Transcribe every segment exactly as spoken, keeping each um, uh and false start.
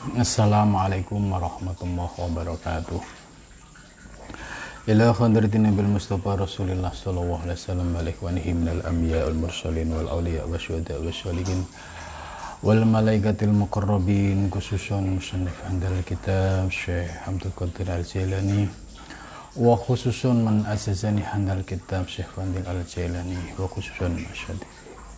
Assalamualaikum warahmatullahi wabarakatuh. Ila khadratin Nabil Mustafa Rasulillah sallallahu alaihi wasallam wa ikhwanihi minal anbiya wal mursalin wal awliya wasyuhada wasyolihin wal malaikatil muqarrabin, khususan musannif handal kitab Syekh Abdul Qadir Al-Jailani, wa khususan man asasani handal kitab Syekh Fadil Al-Jailani, wa khususan masyadid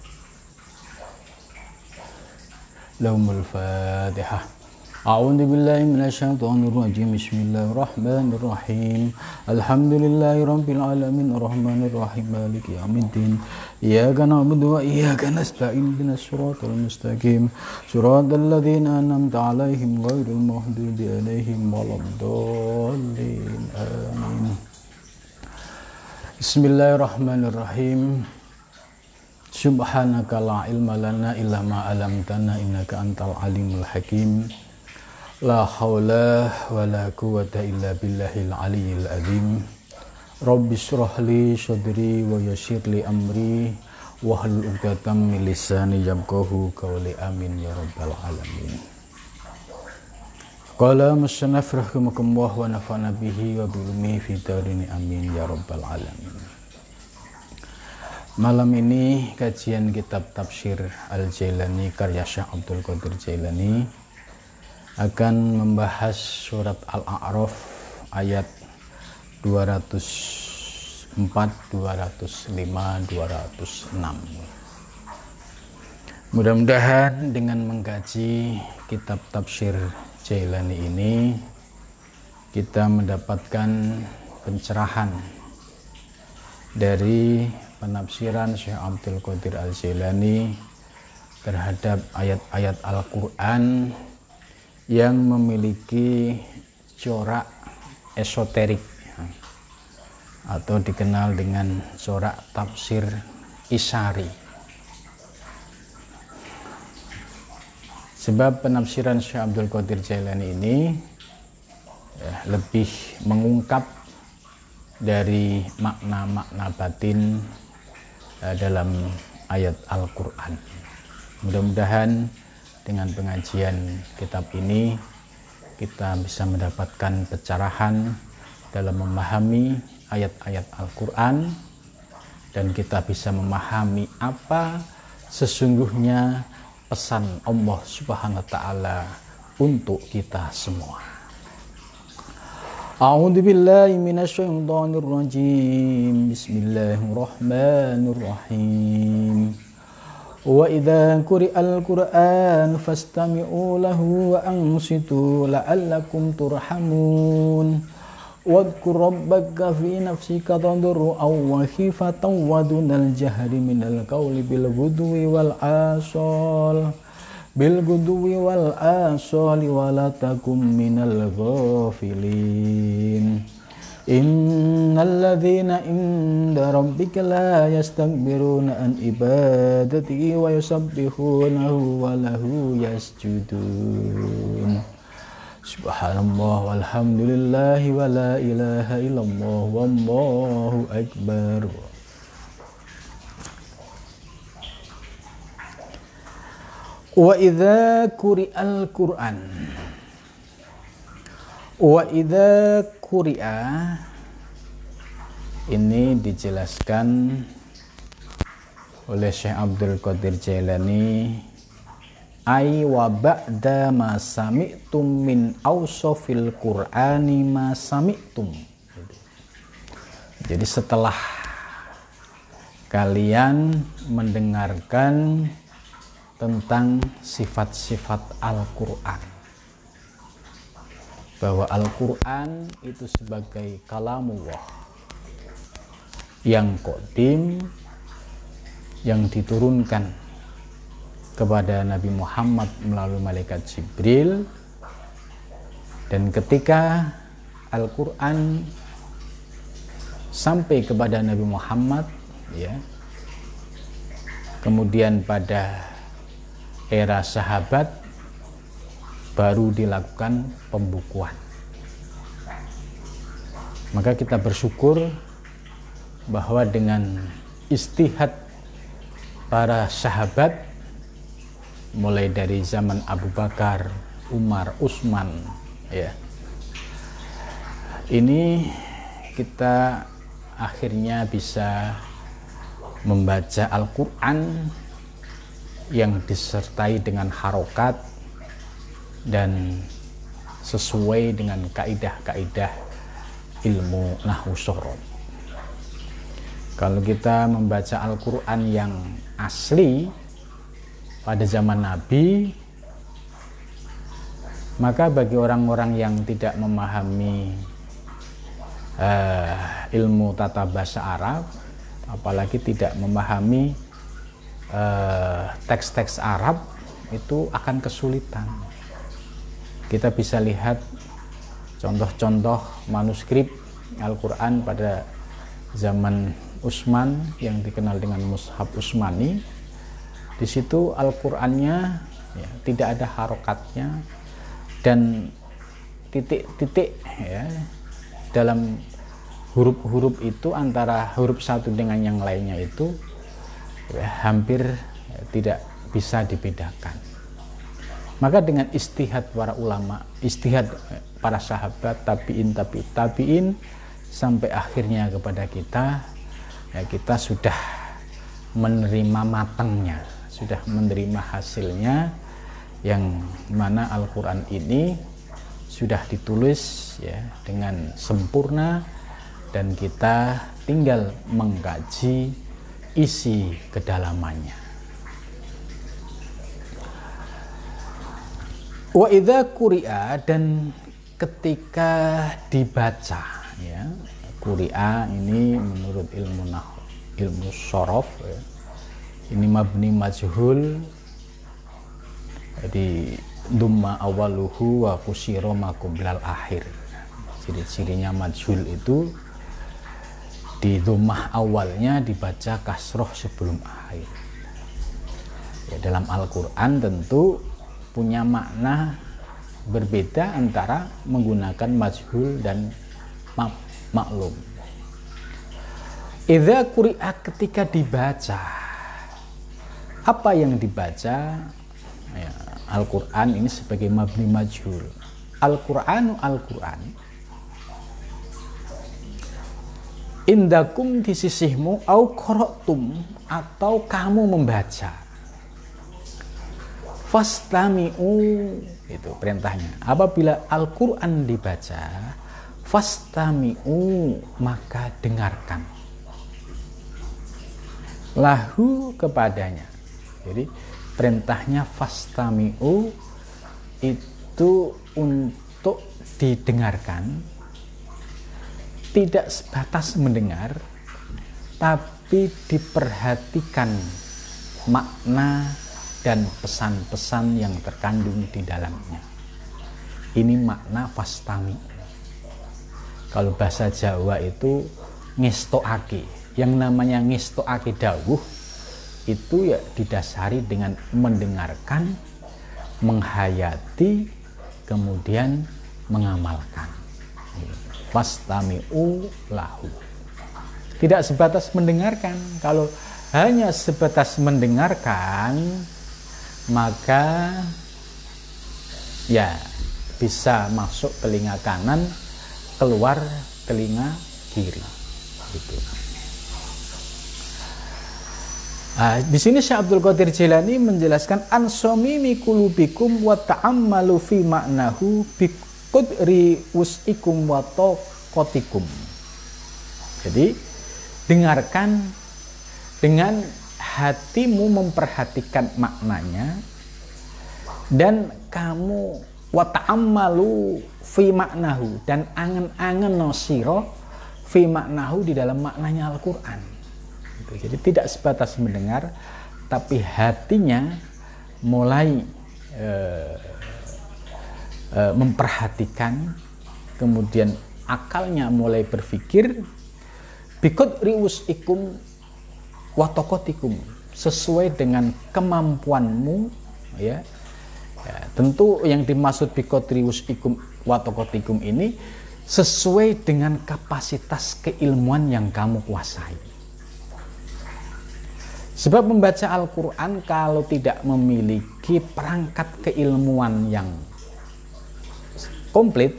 lahumul fatihah. A'udzu billahi minasyaitonir rajim. Bismillahirrahmanirrahim. Alhamdulillahi rabbil alamin arrahmanir rahim maliki yaumiddin. Iyyaka na'budu wa iyyaka nasta'in ihdinas siratal mustaqim siratal ladzina an'amta 'alaihim ghairil maghdubi 'alaihim waladdallin. Amin. Bismillahirrahmanirrahim. Subhanaka la ilma lana illa ma 'allamtana innaka antal alimul hakim. La haula wa la quwwata illa billahil aliyyil azim. Rabbi shrah li sadri wa yassir li amri wahlul 'uqdatam min lisani yafqahu qawli. Amin ya rabbal alamin. Qala musannaf rahimakumullah wa nafa'ana bihi wa bi ulumi fi darini. Amin ya rabbal alamin. Malam ini kajian kitab tafsir Al-Jailani karya Syekh Abdul Qadir Jailani akan membahas surat Al-A'raf ayat dua ratus empat, dua ratus lima, dua ratus enam. Mudah-mudahan dengan mengkaji kitab tafsir Jailani ini kita mendapatkan pencerahan dari penafsiran Syekh Abdul Qadir Al-Jailani terhadap ayat-ayat Al-Quran yang memiliki corak esoterik atau dikenal dengan corak tafsir isyari. Sebab penafsiran Syekh Abdul Qadir Jailani ini ya, lebih mengungkap dari makna-makna batin uh, dalam ayat Al-Quran. Mudah-mudahan dengan pengajian kitab ini kita bisa mendapatkan pencerahan dalam memahami ayat-ayat Al-Quran dan kita bisa memahami apa sesungguhnya pesan Allah Subhanahu wa Ta'ala untuk kita semua. A'udzu billahi minasyaitonir rajim. Bismillahirrahmanirrahim. Wa idza quri'al Qur'an fastami'u lahu wa ansitu la'allakum turhamun. Wadhkur rabbaka fi nafsika tadarru'an wa khifatan wa dunal jahri minal qawli bil ghudwi wal asal bil ghudwi wal asali wa la takum minal ghafilin. Innal ladzina inda rabbika la yastakbiruna an ibadatihi wa yusabbihunahu wa lahu yasjudun. Subhanallah walhamdulillahi wa la ilaha illallah wallahu akbar. Wa idza quri'al Qur'an, wa idza quri'a ini dijelaskan oleh Syekh Abdul Qadir Jailani, ai wa ba'da ma sami'tum min awsafil Qur'ani ma sami'tum. Jadi setelah kalian mendengarkan tentang sifat-sifat Al-Quran, bahwa Al-Quran itu sebagai kalamullah yang qadim, yang diturunkan kepada Nabi Muhammad melalui malaikat Jibril, dan ketika Al-Quran sampai kepada Nabi Muhammad, ya, kemudian pada era sahabat baru dilakukan pembukuan. Maka kita bersyukur bahwa dengan istihad para sahabat mulai dari zaman Abu Bakar, Umar, Utsman, ya. Ini kita akhirnya bisa membaca Al-Quran yang disertai dengan harokat dan sesuai dengan kaidah-kaidah ilmu nahwu shoroh. Kalau kita membaca Al-Quran yang asli pada zaman Nabi, maka bagi orang-orang yang tidak memahami uh, ilmu tata bahasa Arab, apalagi tidak memahami teks-teks uh, Arab, itu akan kesulitan. Kita bisa lihat contoh-contoh manuskrip Al-Quran pada zaman Utsman yang dikenal dengan Mushaf Utsmani. Di situ Al-Qurannya ya, tidak ada harokatnya dan titik-titik ya, dalam huruf-huruf itu antara huruf satu dengan yang lainnya itu ya, hampir ya, tidak bisa dibedakan. Maka dengan istihad para ulama, istihad para sahabat, tabiin, tabi, tabiin, sampai akhirnya kepada kita, ya kita sudah menerima matangnya, sudah menerima hasilnya, yang mana Al-Quran ini sudah ditulis ya dengan sempurna, dan kita tinggal mengkaji isi kedalamannya. Wa idza quri'a, dan ketika dibaca ya, quri'a ini menurut ilmu nahwu, ilmu shorof ya, ini mabni majhul, jadi dumma awaluhu wa kusiro makublal akhir. Ciri-cirinya majhul itu di dhammah awalnya dibaca kasroh sebelum akhir. Ya, dalam Al-Quran tentu punya makna berbeda antara menggunakan majhul dan mak maklum. Idza quri'a, ketika dibaca, apa yang dibaca? Ya, Al-Quran ini sebagai mabni majhul. Al-Quranu Al-Quran. Indakum, di sisihmu, au qara'tum, atau kamu membaca. Fastami'u, itu perintahnya. Apabila Al-Quran dibaca, fastami'u, maka dengarkan. Lahu, kepadanya. Jadi perintahnya fastami'u itu untuk didengarkan, tidak sebatas mendengar, tapi diperhatikan makna dan pesan-pesan yang terkandung di dalamnya. Ini makna fastami. Kalau bahasa Jawa itu ngestoake. Yang namanya ngestoake dawuh itu ya didasari dengan mendengarkan, menghayati, kemudian mengamalkan. Fastami'u lahu. Tidak sebatas mendengarkan. Kalau hanya sebatas mendengarkan, maka ya bisa masuk telinga kanan, keluar telinga kiri. Gitu. Nah, di sini Syekh Abdul Qadir Jilani menjelaskan ansomimi kulubikum wa ta'ammalu fi ma'nahu bi qudri wus'ikum wa taqatikum. Jadi dengarkan dengan hatimu, memperhatikan maknanya, dan kamu wa ta'ammalu fi ma'nahu, dan angen-angen nosiro fi ma'nahu, di dalam maknanya Al-Quran. Jadi tidak sebatas mendengar, tapi hatinya mulai eh, eh, memperhatikan, kemudian akalnya mulai berpikir biqadri wus'ikum wa taqatikum, sesuai dengan kemampuanmu ya. Ya, tentu yang dimaksud biqadri wus'ikum wa taqatikum ini sesuai dengan kapasitas keilmuan yang kamu kuasai. Sebab membaca Al-Quran kalau tidak memiliki perangkat keilmuan yang komplit,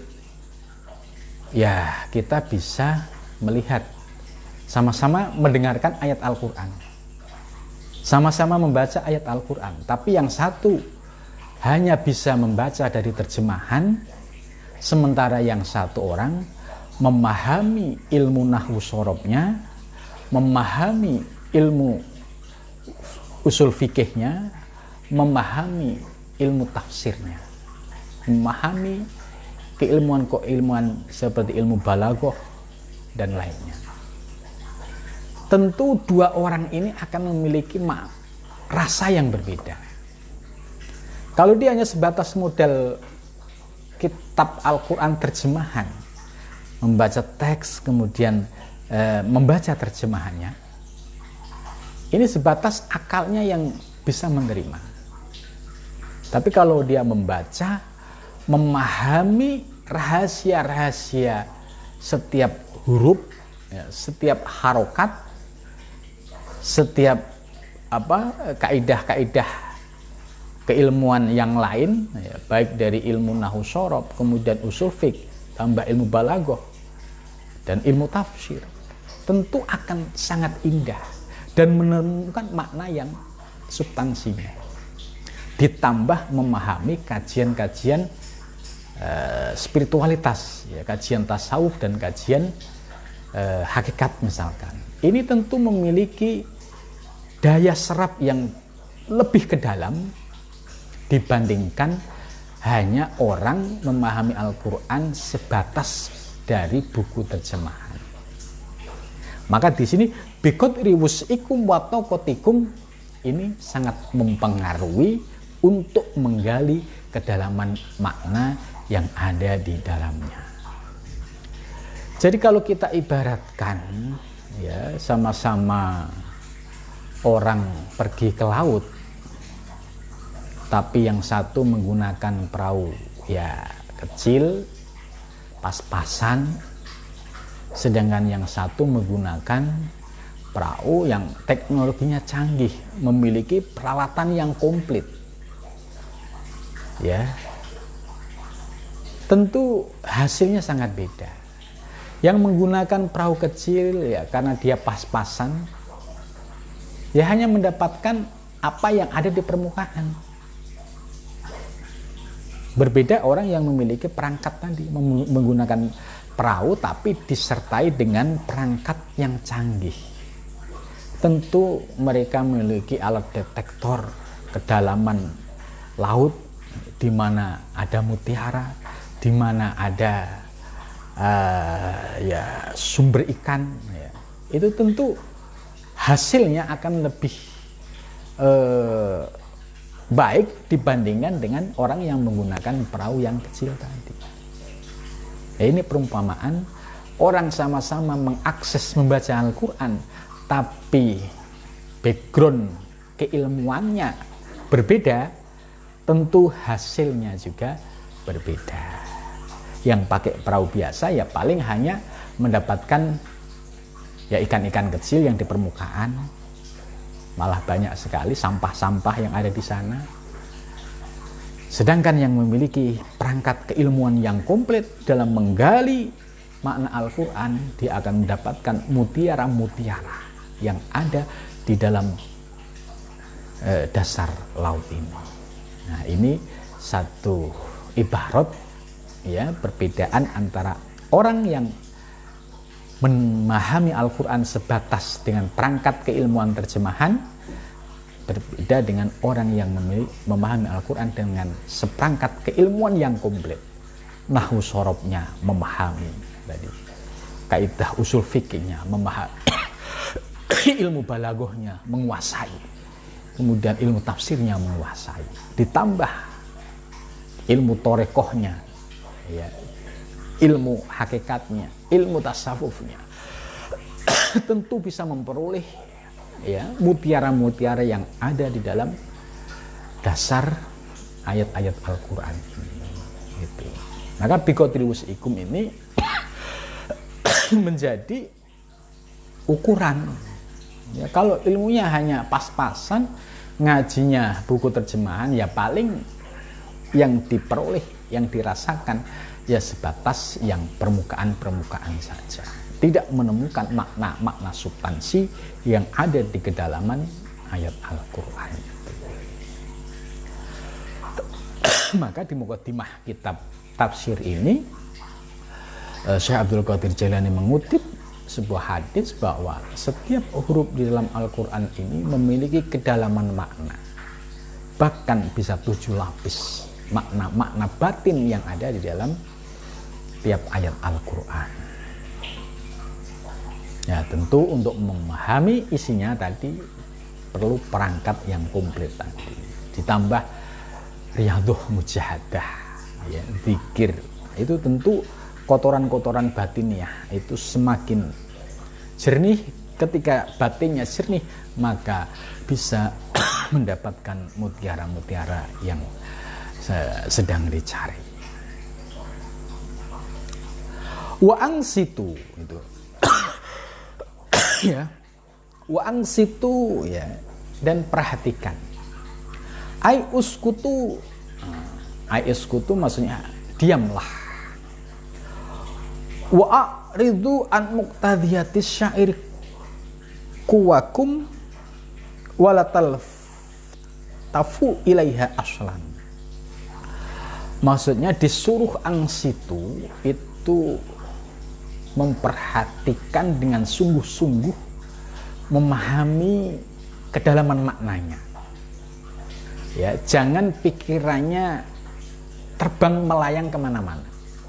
ya kita bisa melihat, sama-sama mendengarkan ayat Al-Quran, sama-sama membaca ayat Al-Quran. Tapi yang satu hanya bisa membaca dari terjemahan, sementara yang satu orang memahami ilmu nahwu sorobnya, memahami ilmu usul fikihnya, memahami ilmu tafsirnya, memahami keilmuan-keilmuan seperti ilmu balaghah dan lainnya. Tentu dua orang ini akan memiliki rasa yang berbeda. Kalau dia hanya sebatas model kitab Al-Quran terjemahan, membaca teks kemudian e, membaca terjemahannya, ini sebatas akalnya yang bisa menerima. Tapi kalau dia membaca, memahami rahasia-rahasia setiap huruf, ya, setiap harokat, setiap apa kaidah-kaidah keilmuan yang lain, ya, baik dari ilmu nahwu shorob, kemudian usul fiqh, tambah ilmu balaghah dan ilmu tafsir, tentu akan sangat indah dan menemukan makna yang substansinya. Ditambah memahami kajian-kajian uh, spiritualitas, ya, kajian tasawuf dan kajian uh, hakikat misalkan. Ini tentu memiliki daya serap yang lebih ke dalam dibandingkan hanya orang memahami Al-Quran sebatas dari buku terjemahan. Maka di sini biqadri wus'ikum wa taqatikum ini sangat mempengaruhi untuk menggali kedalaman makna yang ada di dalamnya. Jadi kalau kita ibaratkan, ya, sama-sama orang pergi ke laut, tapi yang satu menggunakan perahu ya kecil, pas-pasan, sedangkan yang satu menggunakan perahu yang teknologinya canggih, memiliki peralatan yang komplit. Ya, tentu hasilnya sangat beda. Yang menggunakan perahu kecil, ya karena dia pas-pasan, ya hanya mendapatkan apa yang ada di permukaan. Berbeda orang yang memiliki perangkat tadi, menggunakan perahu tapi disertai dengan perangkat yang canggih. Tentu mereka memiliki alat detektor kedalaman laut, di mana ada mutiara, di mana ada uh, ya sumber ikan, ya. Itu tentu hasilnya akan lebih uh, baik dibandingkan dengan orang yang menggunakan perahu yang kecil tadi. Ya, ini perumpamaan orang sama-sama mengakses membaca Al-Quran, tapi background keilmuannya berbeda, tentu hasilnya juga berbeda. Yang pakai perahu biasa ya paling hanya mendapatkan ya ikan-ikan kecil yang di permukaan, malah banyak sekali sampah-sampah yang ada di sana. Sedangkan yang memiliki perangkat keilmuan yang komplit dalam menggali makna Al-Quran, dia akan mendapatkan mutiara-mutiara yang ada di dalam eh, dasar laut ini. Nah, ini satu ibarat, ya, perbedaan antara orang yang memahami Al-Quran sebatas dengan perangkat keilmuan terjemahan, berbeda dengan orang yang memahami Al-Quran dengan seperangkat keilmuan yang komplit. Nahwu sorobnya memahami, tadi kaidah usul fikihnya memahami, ilmu balaghahnya menguasai, kemudian ilmu tafsirnya menguasai, ditambah ilmu torekohnya, ya, ilmu hakikatnya, ilmu tasawufnya, tentu bisa memperoleh, ya, mutiara-mutiara yang ada di dalam dasar ayat-ayat Al-Quran ini. Gitu. Maka biqadri wus'ikum ini menjadi ukuran. Ya, kalau ilmunya hanya pas-pasan, ngajinya buku terjemahan, ya paling yang diperoleh yang dirasakan ya sebatas yang permukaan-permukaan saja, tidak menemukan makna-makna substansi yang ada di kedalaman ayat Al-Quran. Maka di mukadimah kitab tafsir ini Syekh Abdul Qadir Jailani mengutip sebuah hadis bahwa setiap huruf di dalam Al-Quran ini memiliki kedalaman makna, bahkan bisa tujuh lapis makna-makna batin yang ada di dalam tiap ayat Al-Quran. Ya, tentu untuk memahami isinya tadi perlu perangkat yang komplit tadi, ditambah riyadhah mujahadah, ya, zikir. Itu tentu kotoran-kotoran batinnya itu semakin jernih. Ketika batinnya jernih, maka bisa mendapatkan mutiara-mutiara yang sedang dicari. Wa angsitu itu ya, wa angsitu ya, dan perhatikan. Ai uskutu, ai uskutu maksudnya diamlah. Wa a'ridu an muqtadiyatis syair kuwakum walatal tafu ilaiha aslan. Maksudnya disuruh angsitu itu memperhatikan dengan sungguh-sungguh, memahami kedalaman maknanya. Ya, jangan pikirannya terbang melayang kemana-mana.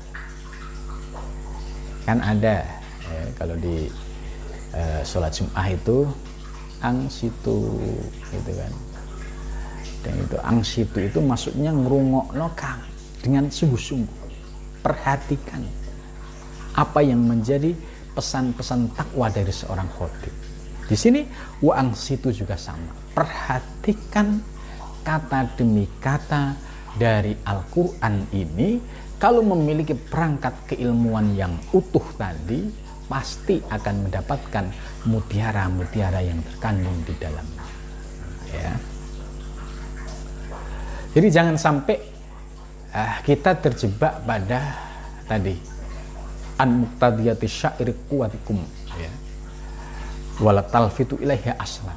Kan ada ya, kalau di uh, sholat Jum'ah itu angsitu gitu kan. Dan itu angsitu itu maksudnya ngrungokno kang dengan sungguh-sungguh. Perhatikan apa yang menjadi pesan-pesan takwa dari seorang khatib. Di sini wa angsitu juga sama. Perhatikan kata demi kata dari Al-Quran ini. Kalau memiliki perangkat keilmuan yang utuh tadi, pasti akan mendapatkan mutiara-mutiara yang terkandung di dalamnya. Ya. Jadi jangan sampai uh, kita terjebak pada tadi an muqtadiyati syair kuwatikum, ya, wala talfitu ilaiha aslan.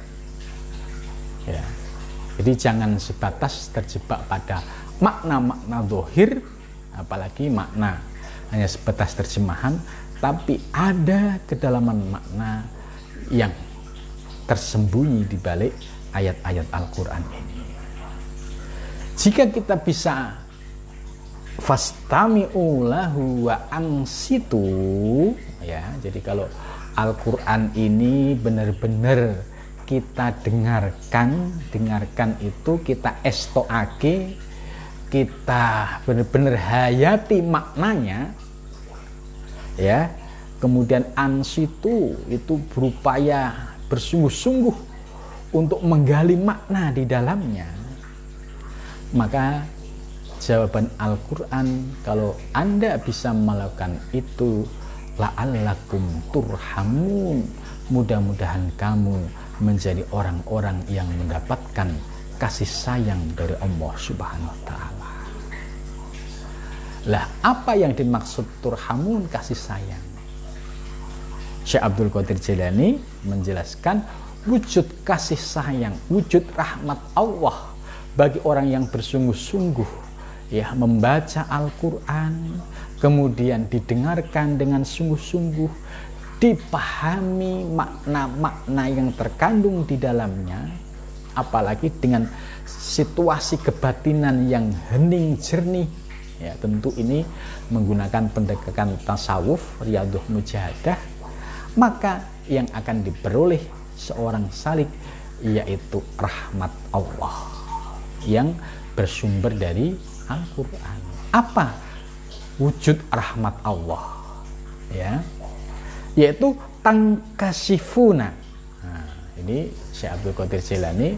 Ya. Jadi jangan sebatas terjebak pada makna-makna zahir, apalagi makna hanya sebatas terjemahan, tapi ada kedalaman makna yang tersembunyi di balik ayat-ayat Al-Quran ini. Jika kita bisa fastami'u lahu wa angsitu, ya, jadi kalau Al-Quran ini benar-benar kita dengarkan, dengarkan itu kita estoake, kita benar-benar hayati maknanya, ya. Kemudian ansitu itu berupaya bersungguh-sungguh untuk menggali makna di dalamnya. Maka jawaban Al-Quran, kalau Anda bisa melakukan itu, la'allakum turhamun, mudah-mudahan kamu menjadi orang-orang yang mendapatkan kasih sayang dari Allah Subhanahu wa Ta'ala. Lah, apa yang dimaksud turhamun, kasih sayang? Syekh Abdul Qadir Jailani menjelaskan wujud kasih sayang, wujud rahmat Allah bagi orang yang bersungguh-sungguh ya membaca Al-Quran, kemudian didengarkan dengan sungguh-sungguh, dipahami makna-makna yang terkandung di dalamnya, apalagi dengan situasi kebatinan yang hening jernih, ya tentu ini menggunakan pendekatan tasawuf, riyadhah mujahadah, maka yang akan diperoleh seorang salik yaitu rahmat Allah yang bersumber dari Al-Quran. Apa wujud rahmat Allah? Ya, yaitu tangkasifuna. Nah, ini Syekh Abdul Qadir Jailani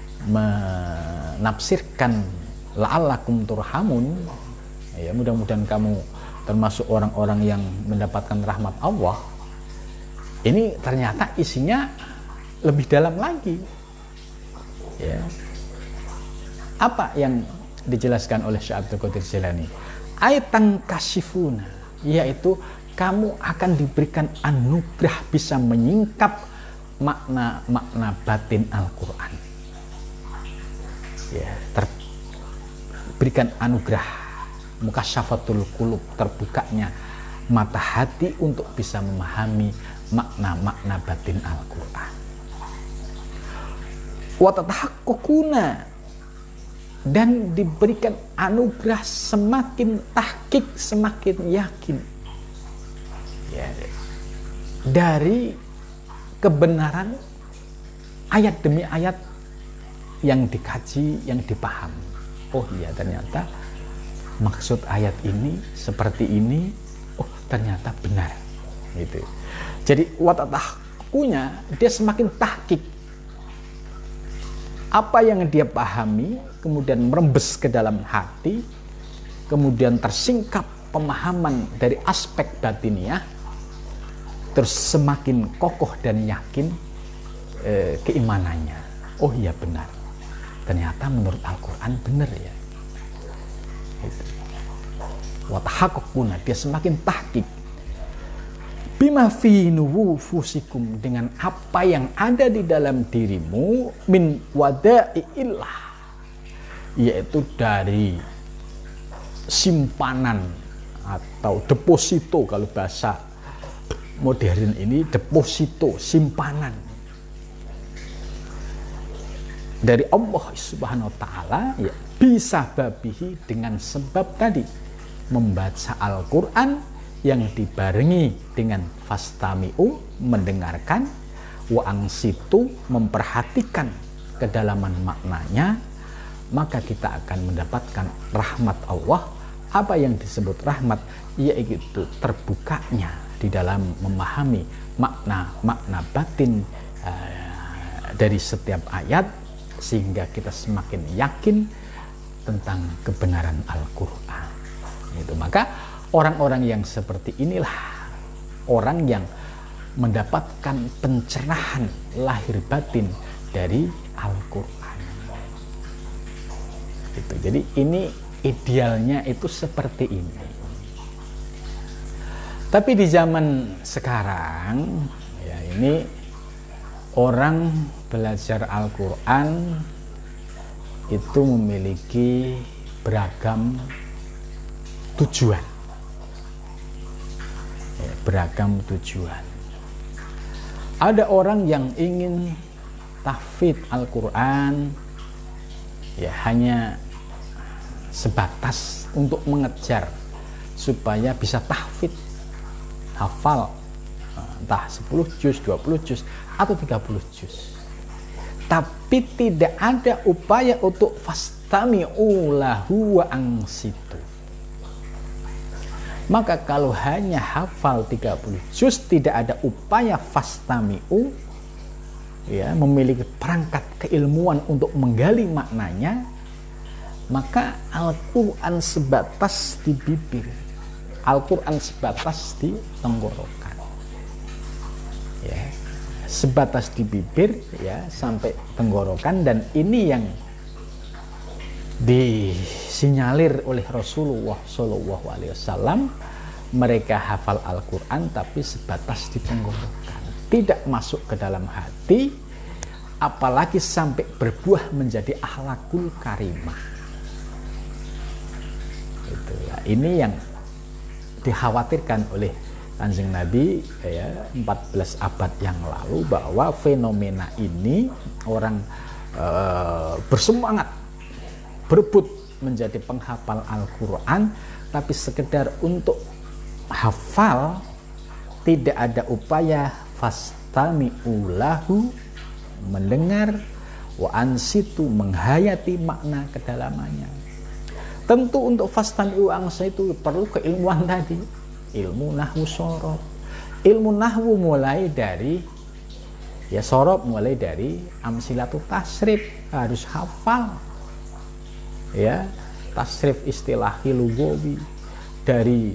menafsirkan la'allakum turhamun, ya mudah-mudahan kamu termasuk orang-orang yang mendapatkan rahmat Allah. Ini ternyata isinya lebih dalam lagi, ya. Apa yang dijelaskan oleh Syekh Abdul Qadir Jailani. Aitan kasifuna, yaitu kamu akan diberikan anugerah bisa menyingkap makna-makna batin Al-Quran. Ya, terberikan anugerah mukasyafatul qulub, terbukanya mata hati untuk bisa memahami makna-makna batin Al-Quran. Wa tatahaqqaquna, dan diberikan anugerah semakin tahqiq, semakin yakin ya, dari kebenaran ayat demi ayat yang dikaji, yang dipahami. Oh iya, ternyata maksud ayat ini seperti ini. Oh ternyata benar gitu. Jadi watatahkunya dia semakin tahqiq apa yang dia pahami, kemudian merembes ke dalam hati, kemudian tersingkap pemahaman dari aspek batiniah, terus semakin kokoh dan yakin e, keimanannya. Oh iya benar, ternyata menurut Al-Quran benar ya. Watahakukuna, dia semakin tahqiq bima fi nufusikum, dengan apa yang ada di dalam dirimu, min wada'iillah, yaitu dari simpanan atau deposito, kalau bahasa modern ini deposito, simpanan dari Allah Subhanahu wa taala, ya bisa babihi, dengan sebab tadi membaca Al-Qur'an yang dibarengi dengan fastami'u, mendengarkan, wa angsitu, memperhatikan kedalaman maknanya, maka kita akan mendapatkan rahmat Allah. Apa yang disebut rahmat, yaitu terbukanya di dalam memahami makna-makna batin uh, dari setiap ayat, sehingga kita semakin yakin tentang kebenaran Al-Quran. Itu maka orang-orang yang seperti inilah orang yang mendapatkan pencerahan lahir batin dari Al-Quran. Gitu. Jadi ini idealnya itu seperti ini. Tapi di zaman sekarang ya, ini orang belajar Al-Quran itu memiliki beragam tujuan. Beragam tujuan. Ada orang yang ingin tahfidz Al-Quran ya hanya sebatas untuk mengejar supaya bisa tahfidz, hafal entah sepuluh juz, dua puluh juz atau tiga puluh juz. Tapi tidak ada upaya untuk fastami'u lahu wa ansitu. Maka kalau hanya hafal tiga puluh juz, tidak ada upaya fastami'u, ya, memiliki perangkat keilmuan untuk menggali maknanya, maka Al-Quran sebatas di bibir, Al-Quran sebatas di tenggorokan, ya, sebatas di bibir, ya, sampai tenggorokan. Dan ini yang disinyalir oleh Rasulullah Shallallahu Alaihi Wasallam. Mereka hafal Al-Quran tapi sebatas di tenggorokan, tidak masuk ke dalam hati, apalagi sampai berbuah menjadi akhlakul karimah. Itulah, ini yang dikhawatirkan oleh Kanjeng Nabi ya, empat belas abad yang lalu, bahwa fenomena ini orang e, bersemangat berebut menjadi penghafal Al-Quran, tapi sekedar untuk hafal, tidak ada upaya fastami'u lahu, mendengar, wa ansitu, menghayati makna kedalamannya. Tentu untuk fastami'u ansitu perlu keilmuan tadi, ilmu nahwu sorob. Ilmu nahwu mulai dari ya sorob, mulai dari amsilatu tasrif, harus hafal. Ya, tasrif istilahi lugawi dari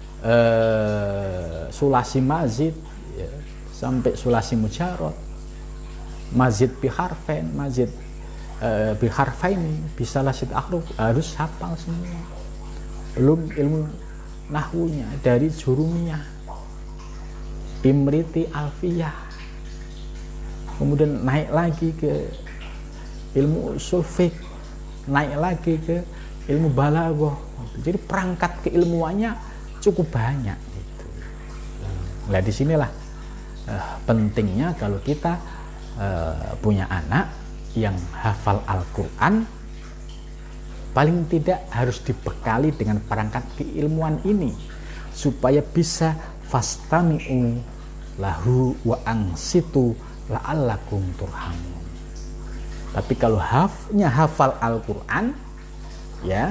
uh, sulasi mazid ya, sampai sulasi mujarrad, mazid biharfen, mazid e, biharfa ini bisa lasit ahruf harus hafal semua. Belum ilmu nahwunya dari Jurumiyah, Imriti, Alfiyah, kemudian naik lagi ke ilmu usul fiqh, naik lagi ke ilmu balaghah. Jadi perangkat keilmuannya cukup banyak gitu. Nah, disinilah uh, pentingnya kalau kita uh, punya anak yang hafal Al-Quran, paling tidak harus dibekali dengan perangkat keilmuan ini supaya bisa fastami'u lahu wa angsitu la'allakum turhamun. Tapi kalau hafnya hafal Al-Quran, ya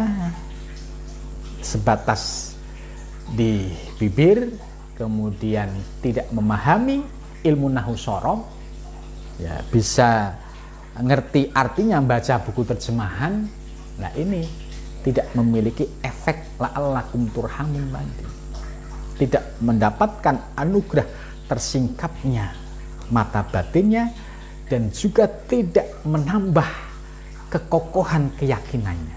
sebatas di bibir, kemudian tidak memahami ilmu nahwu shorof, ya bisa ngerti artinya baca buku terjemahan, nah ini tidak memiliki efek la'allakum turhamun tadi, tidak mendapatkan anugerah tersingkapnya mata batinnya, dan juga tidak menambah kekokohan keyakinannya.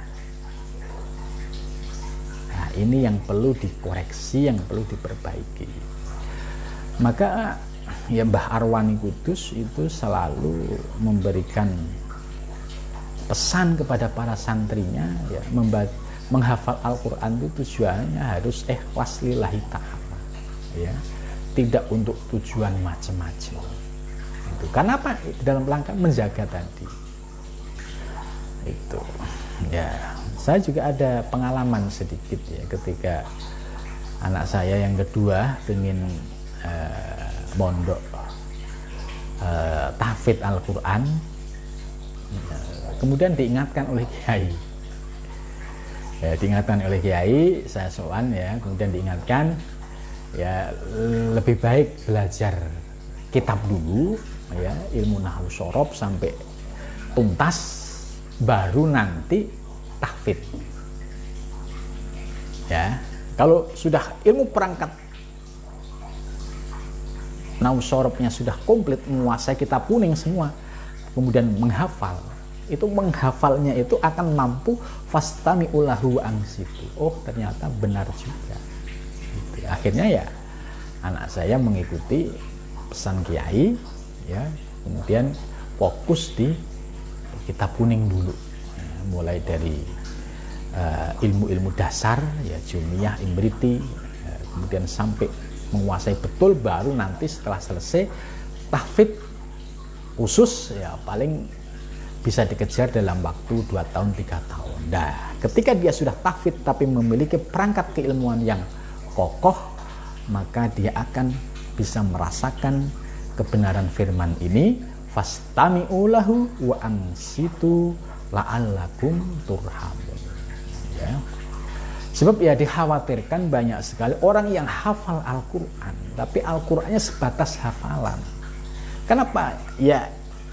Nah, ini yang perlu dikoreksi, yang perlu diperbaiki. Maka ya Mbah Arwani Kudus itu selalu memberikan pesan kepada para santrinya, ya, menghafal Al-Quran itu tujuannya harus ikhlas lillahi ta'ala, ya, tidak untuk tujuan macam-macam. Itu karena apa? Dalam rangka menjaga tadi. Itu ya, saya juga ada pengalaman sedikit ya, ketika anak saya yang kedua ingin eh, mondok eh, tahfidz Al-Quran, kemudian diingatkan oleh kiai, ya, diingatkan oleh kiai, saya sowan ya, kemudian diingatkan ya lebih baik belajar kitab dulu, ya, ilmu nahwu shorof sampai tuntas, baru nanti tahfidz. Ya, kalau sudah ilmu perangkat nahwu shorofnya sudah komplit, menguasai kitab kuning semua, kemudian menghafal, itu menghafalnya itu akan mampu fastami'u lahu angsitu. Oh, ternyata benar juga. Gitu. Akhirnya ya anak saya mengikuti pesan kiai, ya, kemudian fokus di kitab kuning dulu, ya, mulai dari uh, ilmu-ilmu dasar, ya, Jumiyah, Imriti, ya, kemudian sampai menguasai betul, baru nanti setelah selesai tahfidz khusus, ya paling bisa dikejar dalam waktu dua tahun, tiga tahun. Nah, ketika dia sudah tahfidz tapi memiliki perangkat keilmuan yang kokoh, maka dia akan bisa merasakan kebenaran firman ini, fastami'u lahu wa ansitu la'allakum turhamun. Ya. Sebab ya dikhawatirkan banyak sekali orang yang hafal Al-Quran, tapi Al-Qurannya sebatas hafalan. Kenapa? Ya,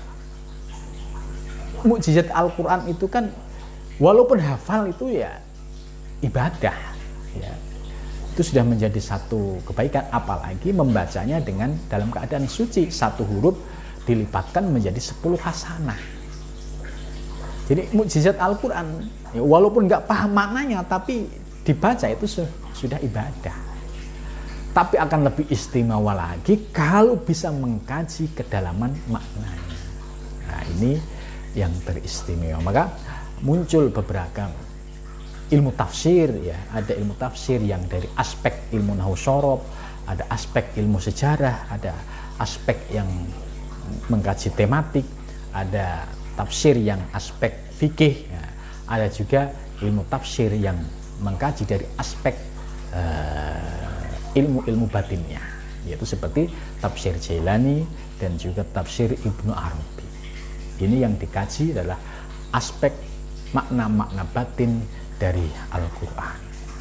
mukjizat Al-Quran itu kan walaupun hafal itu ya ibadah, ya. Itu sudah menjadi satu kebaikan, apalagi membacanya dengan dalam keadaan suci, satu huruf dilipatkan menjadi sepuluh hasanah. Jadi mukjizat Al-Quran, ya, walaupun nggak paham maknanya, tapi dibaca itu su sudah ibadah. Tapi akan lebih istimewa lagi kalau bisa mengkaji kedalaman maknanya. Nah, ini yang teristimewa. Maka muncul beberapa ilmu tafsir, ya, ada ilmu tafsir yang dari aspek ilmu nahwu shorof, ada aspek ilmu sejarah, ada aspek yang mengkaji tematik, ada tafsir yang aspek fikih, ya, ada juga ilmu tafsir yang mengkaji dari aspek uh, ilmu-ilmu batinnya, yaitu seperti tafsir Jailani dan juga tafsir Ibnu Arabi. Ini yang dikaji adalah aspek makna-makna batin dari Al-Quran.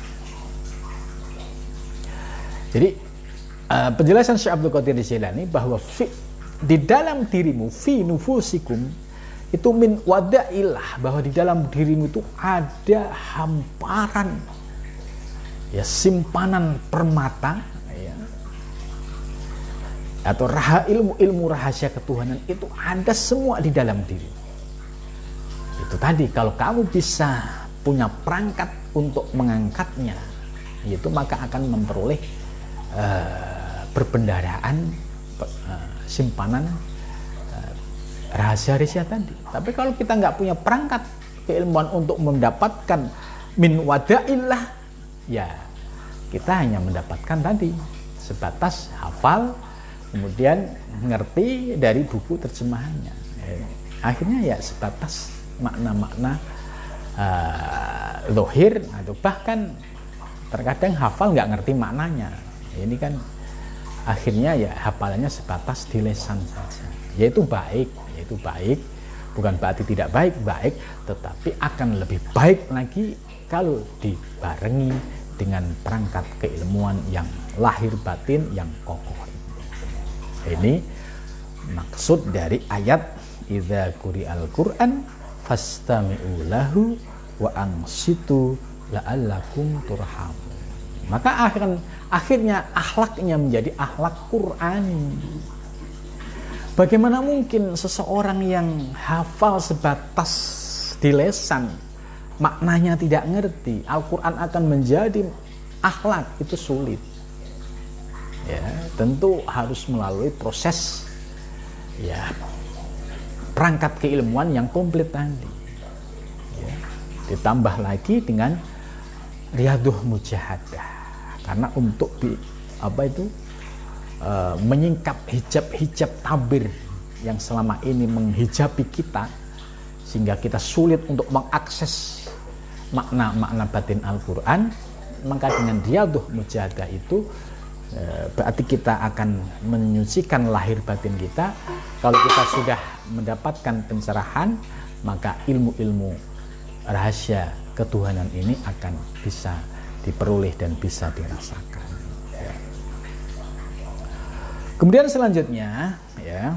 Jadi uh, penjelasan Syekh Abdul Qadir Jailani bahwa fi, di dalam dirimu, fi nufusikum, itu min wadailah, bahwa di dalam dirimu itu ada hamparan, ya, simpanan permata, ya, atau raha ilmu-ilmu rahasia ketuhanan, itu ada semua di dalam diri. itu tadi, kalau kamu bisa punya perangkat untuk mengangkatnya, itu maka akan memperoleh uh, perbendaharaan uh, simpanan uh, rahasia-rahasia tadi. Tapi kalau kita nggak punya perangkat keilmuan untuk mendapatkan min wadaillah, ya kita hanya mendapatkan tadi sebatas hafal, kemudian ngerti dari buku terjemahannya. Eh, akhirnya ya sebatas makna-makna uh, lohir, atau bahkan terkadang hafal nggak ngerti maknanya. Ini kan akhirnya ya hafalannya sebatas di lisan saja. Yaitu baik, yaitu baik. Bukan berarti tidak baik, baik, tetapi akan lebih baik lagi kalau dibarengi dengan perangkat keilmuan yang lahir batin yang kokoh. Ini maksud dari ayat idza quri'al Qur'an fastami'u lahu wa ansitu la'allakum turhamun. Maka akhirnya, akhirnya akhlaknya menjadi akhlak Qur'ani. Bagaimana mungkin seseorang yang hafal sebatas di lisan, maknanya tidak ngerti, Al-Quran akan menjadi akhlak, itu sulit. Ya, tentu harus melalui proses ya perangkat keilmuan yang komplit tadi. Ya, ditambah lagi dengan riyaduh mujahadah, karena untuk di, apa itu uh, menyingkap hijab-hijab tabir yang selama ini menghijabi kita, sehingga kita sulit untuk mengakses makna-makna batin Al-Quran. Maka dengan riyaduh mujahadah itu berarti kita akan menyucikan lahir batin kita. Kalau kita sudah mendapatkan pencerahan, maka ilmu-ilmu rahasia ketuhanan ini akan bisa diperoleh dan bisa dirasakan. Ya. Kemudian selanjutnya, ya,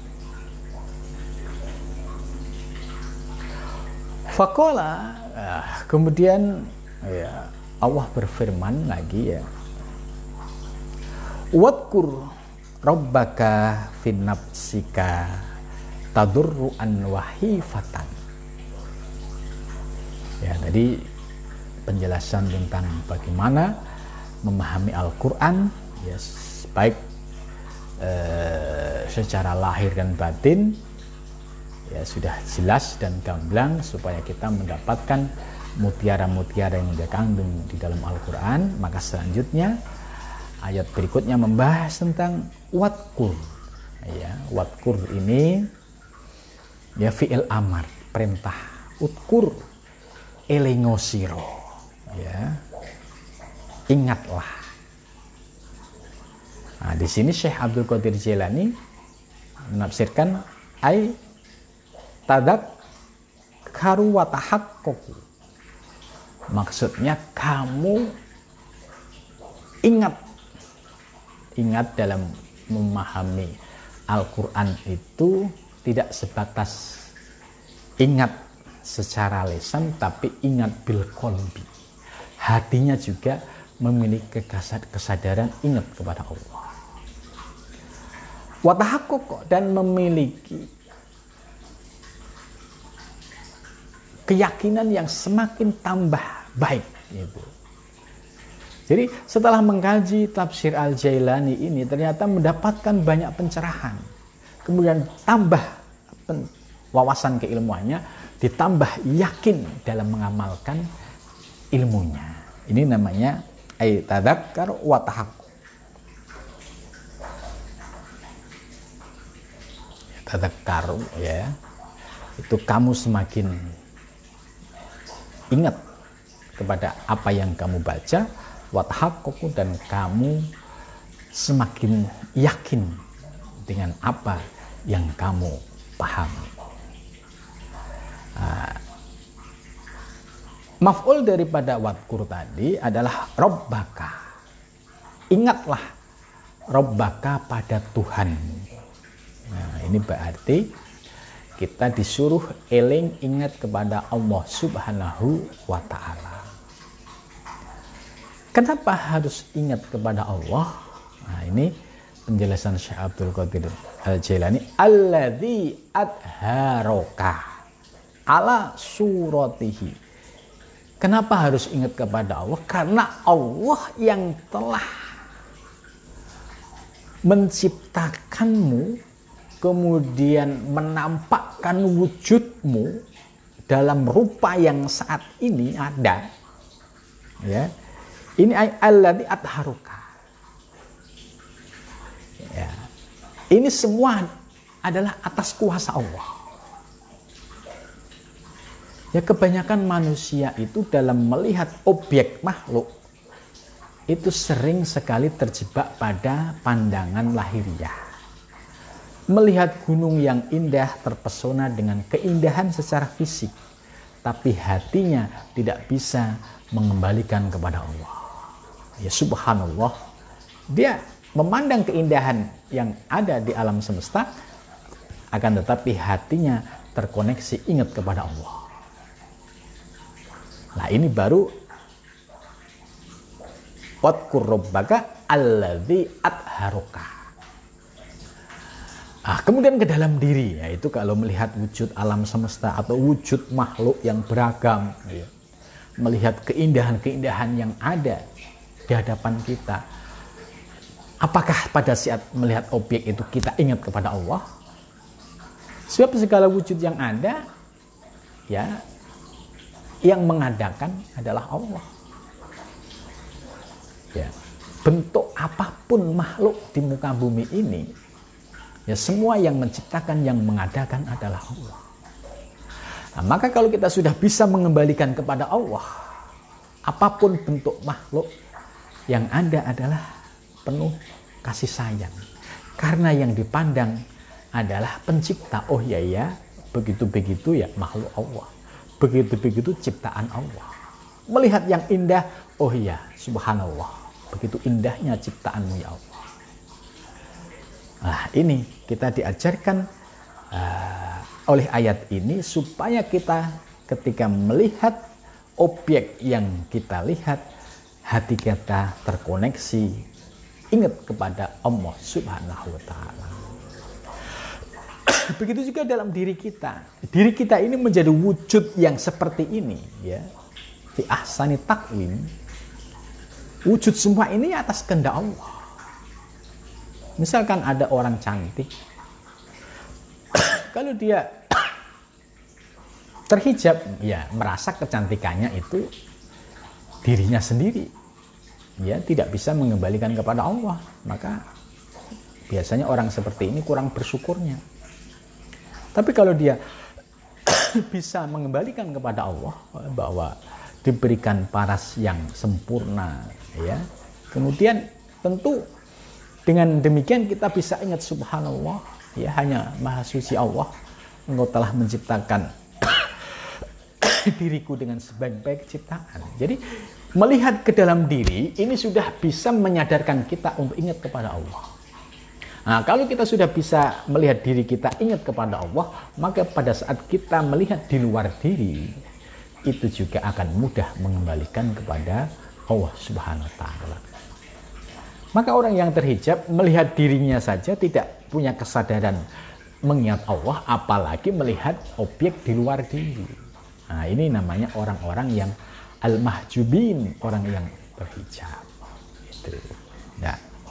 faqala, kemudian ya, Allah berfirman lagi, ya, wadkur rabbaka fin nafsika tadurruan wahifatan. Ya, tadi penjelasan tentang bagaimana memahami Al-Quran, ya, baik eh, secara lahir dan batin, ya sudah jelas dan gamblang supaya kita mendapatkan mutiara-mutiara yang terkandung di dalam Al-Quran. Maka selanjutnya ayat berikutnya membahas tentang wadkur. Ya, wadkur ini ya fi'il amar, perintah. Udkur elingosiro, ya, ingatlah. Nah, di sini Syekh Abdul Qadir Jailani menafsirkan ai tadak karu wa tahaqququ. Maksudnya kamu ingat. Ingat dalam memahami Al-Quran itu tidak sebatas ingat secara lisan, tapi ingat bil qalbi. Hatinya juga memiliki kesadaran ingat kepada Allah. Wa tahaqquq, dan memiliki keyakinan yang semakin tambah baik gitu. Jadi setelah mengkaji tafsir Al-Jailani ini ternyata mendapatkan banyak pencerahan. Kemudian tambah pen, wawasan keilmuannya, ditambah yakin dalam mengamalkan ilmunya. Ini namanya ay tadzakkar wa tahaqquq. Tadzakkar, ya, itu kamu semakin ingat kepada apa yang kamu baca, watahaqquq, dan kamu semakin yakin dengan apa yang kamu pahami. Nah, maf'ul daripada wadkur tadi adalah rabbaka. Ingatlah rabbaka pada Tuhan. Nah, ini berarti kita disuruh eling ingat kepada Allah Subhanahu wa ta'ala. Kenapa harus ingat kepada Allah? Nah, ini penjelasan Syekh Abdul Qadir Al-Jailani. Alladzi adharoka. ala suratihi. Kenapa harus ingat kepada Allah? Karena Allah yang telah menciptakanmu, kemudian menampakkan wujudmu dalam rupa yang saat ini ada. Ya, ini alladzi atharuka. Ya, ini semua adalah atas kuasa Allah. Ya, kebanyakan manusia itu dalam melihat objek makhluk itu sering sekali terjebak pada pandangan lahiriah. Melihat gunung yang indah terpesona dengan keindahan secara fisik, tapi hatinya tidak bisa mengembalikan kepada Allah. Ya subhanallah, dia memandang keindahan yang ada di alam semesta, akan tetapi hatinya terkoneksi ingat kepada Allah. Nah, ini baru wadkur rabbaka alladzi atharuka. Ah, kemudian ke dalam diri, yaitu kalau melihat wujud alam semesta atau wujud makhluk yang beragam, ya, melihat keindahan-keindahan yang ada di hadapan kita. Apakah pada saat melihat objek itu kita ingat kepada Allah? Sebab segala wujud yang ada, ya, yang mengadakan adalah Allah. Ya, bentuk apapun makhluk di muka bumi ini, ya semua yang menciptakan, yang mengadakan adalah Allah. Nah, maka kalau kita sudah bisa mengembalikan kepada Allah, apapun bentuk makhluk yang ada adalah penuh kasih sayang. Karena yang dipandang adalah pencipta. Oh ya ya, begitu-begitu ya makhluk Allah. Begitu-begitu ciptaan Allah. Melihat yang indah, oh iya, subhanallah, begitu indahnya ciptaanmu ya Allah. Nah, ini kita diajarkan uh, oleh ayat ini supaya kita ketika melihat objek yang kita lihat, hati kita terkoneksi ingat kepada Allah Subhanahu wa taala. Begitu juga dalam diri kita. Diri kita ini menjadi wujud yang seperti ini, ya. Fi ahsani taqwim. Wujud semua ini atas kehendak Allah. Misalkan ada orang cantik, kalau dia terhijab, ya merasa kecantikannya itu dirinya sendiri, ya tidak bisa mengembalikan kepada Allah. Maka biasanya orang seperti ini kurang bersyukurnya. Tapi kalau dia bisa mengembalikan kepada Allah, bahwa diberikan paras yang sempurna, ya, kemudian tentu dengan demikian kita bisa ingat subhanallah, ya hanya maha suci Allah, Engkau telah menciptakan diriku dengan sebaik-baik ciptaan. Jadi melihat ke dalam diri ini sudah bisa menyadarkan kita untuk ingat kepada Allah. Nah, kalau kita sudah bisa melihat diri kita ingat kepada Allah, maka pada saat kita melihat di luar diri, itu juga akan mudah mengembalikan kepada Allah Subhanahu wa taala. Maka orang yang terhijab melihat dirinya saja tidak punya kesadaran mengingat Allah, apalagi melihat objek di luar diri. Nah, ini namanya orang-orang yang al-mahjubin, orang yang berhijab. Itu. Nah.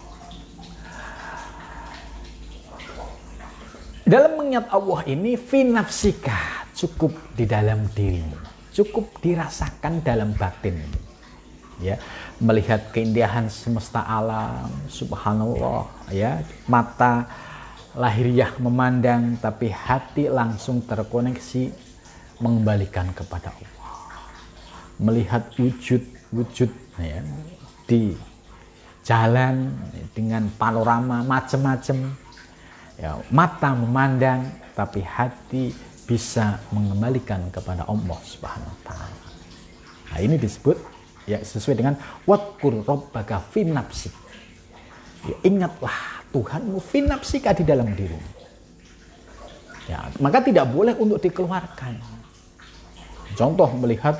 Dalam mengingat Allah ini, fi nafsika, cukup di dalam dirimu, cukup dirasakan dalam batin. Ya, melihat keindahan semesta alam, subhanallah, ya, mata lahiriah memandang, tapi hati langsung terkoneksi mengembalikan kepada Allah. Melihat wujud-wujud, ya, di jalan dengan panorama macam-macam. Ya, mata memandang, tapi hati bisa mengembalikan kepada Allah Subhanahu wa taala. Nah, ini disebut, ya, sesuai dengan wadkur rabbaka fi nafsik. Ya, ingatlah Tuhanmu fi nafsika, di dalam dirimu. Ya, maka tidak boleh untuk dikeluarkan. Contoh melihat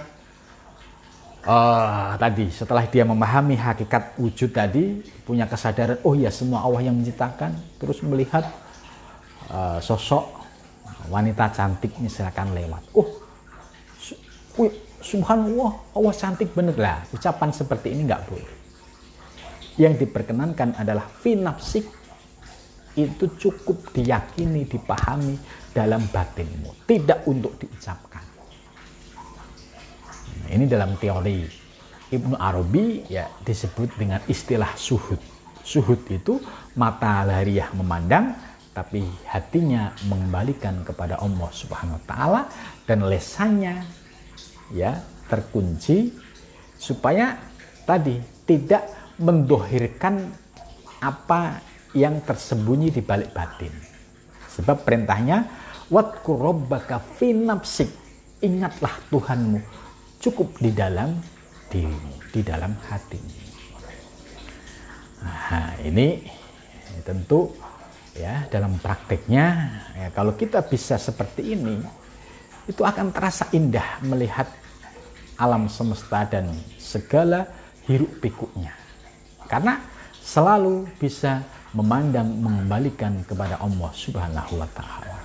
uh, tadi setelah dia memahami hakikat wujud tadi, punya kesadaran, oh ya semua Allah yang menciptakan, terus melihat Uh, sosok wanita cantik misalkan lewat, oh Wih, subhanallah, Allah cantik bener lah. Ucapan seperti ini nggak boleh. Yang diperkenankan adalah fi nafsik, itu cukup diyakini, dipahami dalam batinmu, tidak untuk diucapkan. Nah, ini dalam teori Ibnu Arabi ya disebut dengan istilah suhud. Suhud itu mata lahiriah memandang, tapi hatinya mengembalikan kepada Allah Subhanahu wa taala, dan lesannya ya terkunci supaya tadi tidak mendohirkan apa yang tersembunyi di balik batin. Sebab perintahnya wadkur rabbaka fi nafsik, ingatlah Tuhanmu cukup di dalam dirimu, di dalam hatimu. Nah, ini tentu ya dalam prakteknya ya, kalau kita bisa seperti ini, itu akan terasa indah melihat alam semesta dan segala hiruk pikuknya, karena selalu bisa memandang, mengembalikan kepada Allah Subhanahu wa taala.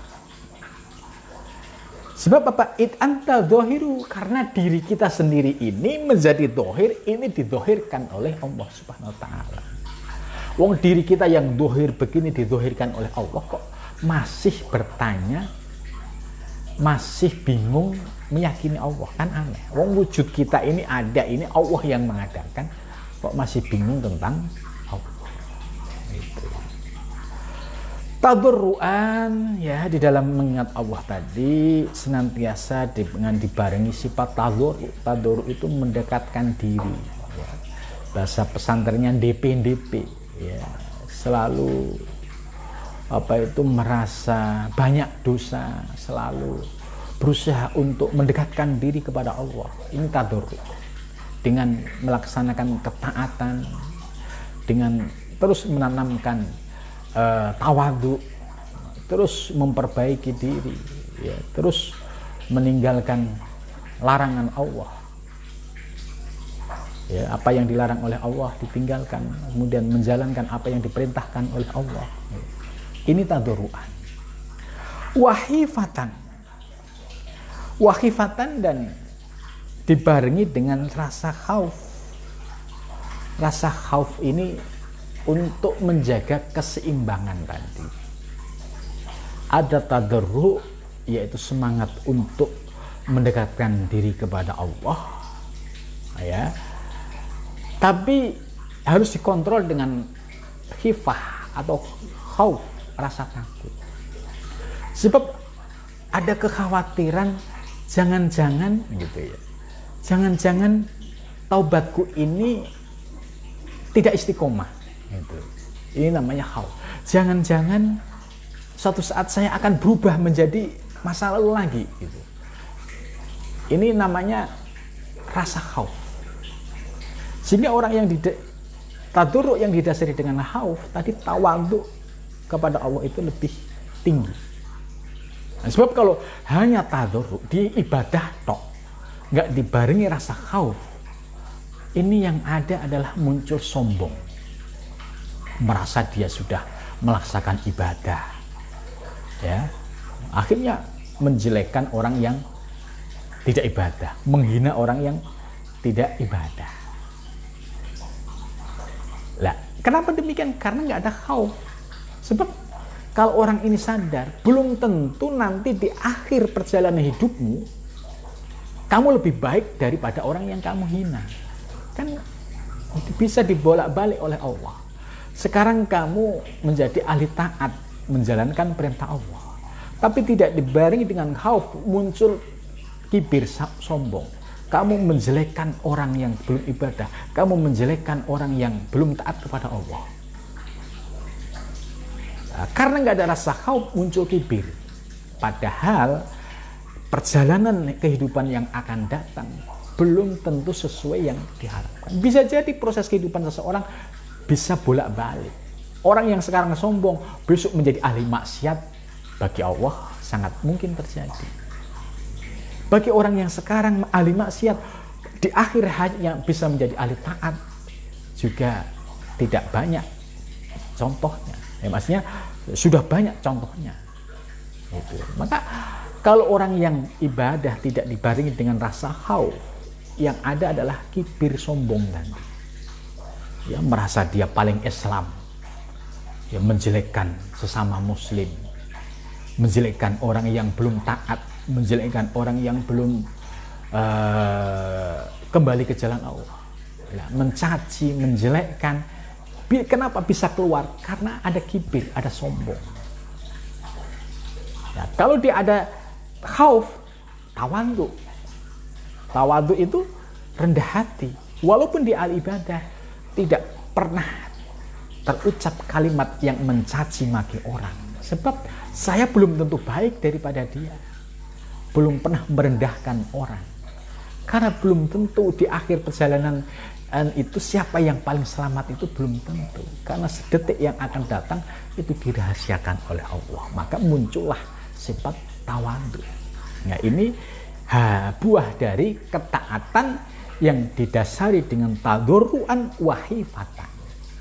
Sebab apa? It anta dohiru, karena diri kita sendiri ini menjadi dohir, ini didohirkan oleh Allah Subhanahu wa taala. Wong diri kita yang dohir begini didohirkan oleh Allah, kok masih bertanya, masih bingung meyakini Allah, kan aneh. Wong wujud kita ini ada, ini Allah yang mengadakan, kok masih bingung tentang Allah. Itu. Tadurruan ya, di dalam mengingat Allah tadi senantiasa dengan dibarengi sifat tadur. Tadur itu mendekatkan diri. Ya. Bahasa pesantrennya D P D P. Ya, selalu apa itu merasa banyak dosa, selalu berusaha untuk mendekatkan diri kepada Allah. Ini tadarruk, dengan melaksanakan ketaatan, dengan terus menanamkan uh, tawadhu, terus memperbaiki diri, ya, terus meninggalkan larangan Allah. Ya, apa yang dilarang oleh Allah ditinggalkan, kemudian menjalankan apa yang diperintahkan oleh Allah. Ini tadarruan. Wahifatan. Wahifatan dan dibarengi dengan rasa khauf. Rasa khauf ini untuk menjaga keseimbangan tadi. Ada tadarru, yaitu semangat untuk mendekatkan diri kepada Allah. Ya. Tapi harus dikontrol dengan khifah atau khauf, rasa takut. Sebab ada kekhawatiran, jangan-jangan gitu ya, jangan-jangan taubatku ini tidak istiqomah gitu. Ini namanya khauf. Jangan-jangan suatu saat saya akan berubah menjadi masa lalu lagi gitu. Ini namanya rasa khauf. Sehingga orang yang tadarruk yang didasari dengan khauf tadi, tawadhu kepada Allah itu lebih tinggi. Nah, sebab kalau hanya tadarruk di ibadah tok, nggak dibarengi rasa khauf, ini yang ada adalah muncul sombong, merasa dia sudah melaksanakan ibadah, ya, akhirnya menjelekkan orang yang tidak ibadah, menghina orang yang tidak ibadah. Lah, kenapa demikian? Karena nggak ada khauf. Sebab kalau orang ini sadar, belum tentu nanti di akhir perjalanan hidupmu kamu lebih baik daripada orang yang kamu hina. Kan bisa dibolak-balik oleh Allah. Sekarang kamu menjadi ahli taat, menjalankan perintah Allah, tapi tidak dibarengi dengan khauf, muncul kibir, sombong. Kamu menjelekkan orang yang belum ibadah, kamu menjelekkan orang yang belum taat kepada Allah. Nah, karena nggak ada rasa khauf, muncul kibir. Padahal perjalanan kehidupan yang akan datang belum tentu sesuai yang diharapkan. Bisa jadi proses kehidupan seseorang bisa bolak-balik. Orang yang sekarang sombong besok menjadi ahli maksiat, bagi Allah sangat mungkin terjadi. Bagi orang yang sekarang ahli maksiat, di akhir hayatnya bisa menjadi ahli taat, juga tidak banyak contohnya. Ya, maksudnya sudah banyak contohnya. Itu. Maka Kalau orang yang ibadah tidak dibarengi dengan rasa khauf, yang ada adalah kibir, sombong tadi. Ya, merasa dia paling Islam. Ya, menjelekkan sesama muslim. Menjelekkan orang yang belum taat, menjelekkan orang yang belum uh, kembali ke jalan Allah. Ya, mencaci, menjelekkan. Kenapa bisa keluar? Karena ada kibir, ada sombong. Ya, kalau dia ada khauf, tawadhu. Tawadhu itu rendah hati. Walaupun di al ibadah tidak pernah terucap kalimat yang mencaci maki orang. Sebab saya belum tentu baik daripada dia. Belum pernah merendahkan orang. Karena belum tentu di akhir perjalanan itu siapa yang paling selamat itu belum tentu. Karena sedetik yang akan datang itu dirahasiakan oleh Allah. Maka muncullah sifat tawadhu. Nah, ini ha, buah dari ketaatan yang didasari dengan tadorruan wahifatan.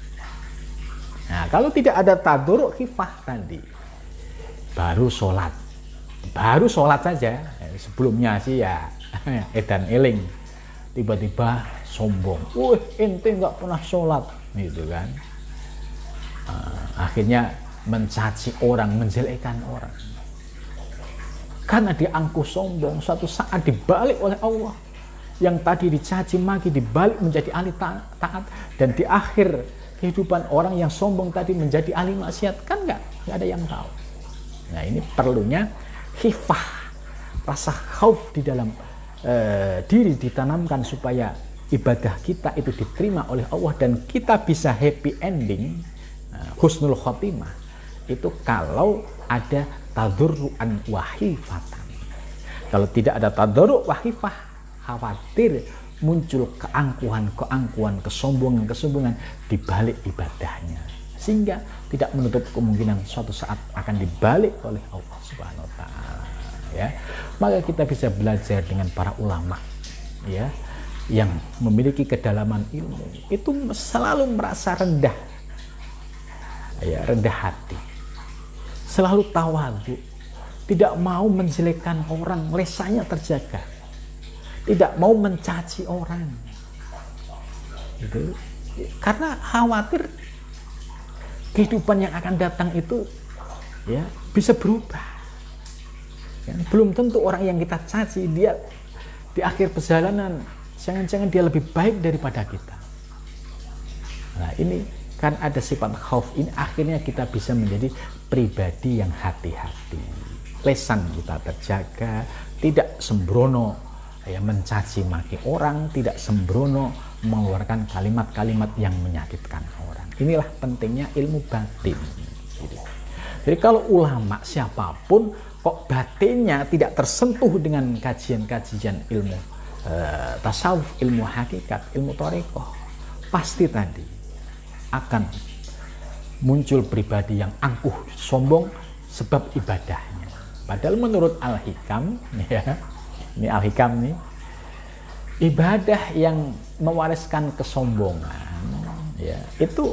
Nah, kalau tidak ada tadorru khifah tadi, baru sholat, baru sholat saja. Sebelumnya sih ya edan eling, tiba-tiba sombong. Wah, ente nggak pernah sholat, gitu kan? Nah, akhirnya mencaci orang, menjelekkan orang. Karena dia angkuh sombong, suatu saat dibalik oleh Allah. Yang tadi dicaci maki dibalik menjadi ahli taat. Dan di akhir kehidupan orang yang sombong tadi menjadi ahli maksiat. Kan nggak, nggak ada yang tahu. Nah, ini perlunya khifah. Rasa khauf di dalam uh, diri ditanamkan supaya ibadah kita itu diterima oleh Allah. Dan kita bisa happy ending, uh, husnul khotimah. Itu kalau ada tadurruan wahifatan. Kalau tidak ada tadurru wahifah, khawatir muncul keangkuhan-keangkuhan, kesombongan-kesombongan di balik ibadahnya. Sehingga tidak menutup kemungkinan suatu saat akan dibalik oleh Allah Subhanahu wa taala. Ya. Maka kita bisa belajar dengan para ulama, ya, yang memiliki kedalaman ilmu, itu selalu merasa rendah. Ya, rendah hati. Selalu tawadhu, tidak mau menjelekkan orang, lesanya terjaga, tidak mau mencaci orang, gitu. Karena khawatir kehidupan yang akan datang itu ya bisa berubah. Ya, belum tentu orang yang kita caci dia di akhir perjalanan jangan-jangan dia lebih baik daripada kita. Nah, ini kan ada sifat khauf ini, akhirnya kita bisa menjadi pribadi yang hati-hati. Lesan kita terjaga, tidak sembrono ya mencaci maki orang, tidak sembrono mengeluarkan kalimat-kalimat yang menyakitkan orang. Inilah pentingnya ilmu batin. Jadi kalau ulama siapapun kok batinnya tidak tersentuh dengan kajian-kajian ilmu eh, tasawuf, ilmu hakikat, ilmu thariqah, pasti tadi akan muncul pribadi yang angkuh, sombong sebab ibadahnya. Padahal menurut Al-Hikam, ya, ini Al-Hikam nih, ibadah yang mewariskan kesombongan, ya, itu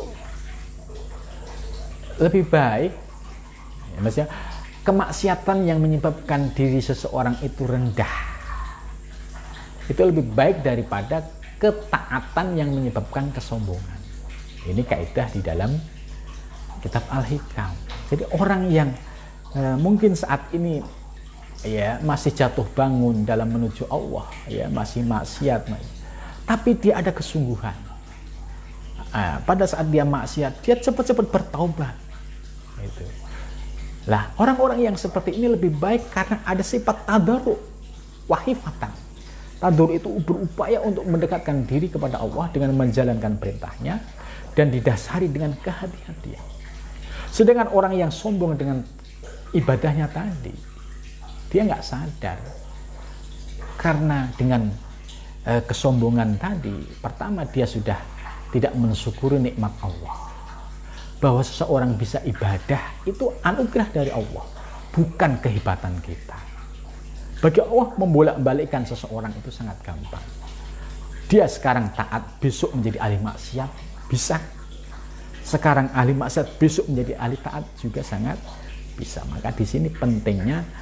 lebih baik, ya, maksudnya kemaksiatan yang menyebabkan diri seseorang itu rendah, itu lebih baik daripada ketaatan yang menyebabkan kesombongan. Ini kaidah di dalam kitab Al-Hikam. Jadi orang yang eh, mungkin saat ini ya masih jatuh bangun dalam menuju Allah, ya masih maksiat, tapi dia ada kesungguhan. Nah, pada saat dia maksiat, dia cepat-cepat bertaubat. Itu. Lah, orang-orang yang seperti ini lebih baik karena ada sifat tadarru, wahifatan. Tadarru itu berupaya untuk mendekatkan diri kepada Allah dengan menjalankan perintahnya dan didasari dengan kehati-hatian. Sedangkan orang yang sombong dengan ibadahnya tadi, dia nggak sadar. Karena dengan eh, kesombongan tadi, pertama dia sudah tidak mensyukuri nikmat Allah. Bahwa seseorang bisa ibadah itu anugerah dari Allah, bukan kehebatan kita. Bagi Allah membolak-balikkan seseorang itu sangat gampang. Dia sekarang taat, besok menjadi ahli maksiat, bisa. Sekarang ahli maksiat, besok menjadi ahli taat juga sangat bisa. Maka di sini pentingnya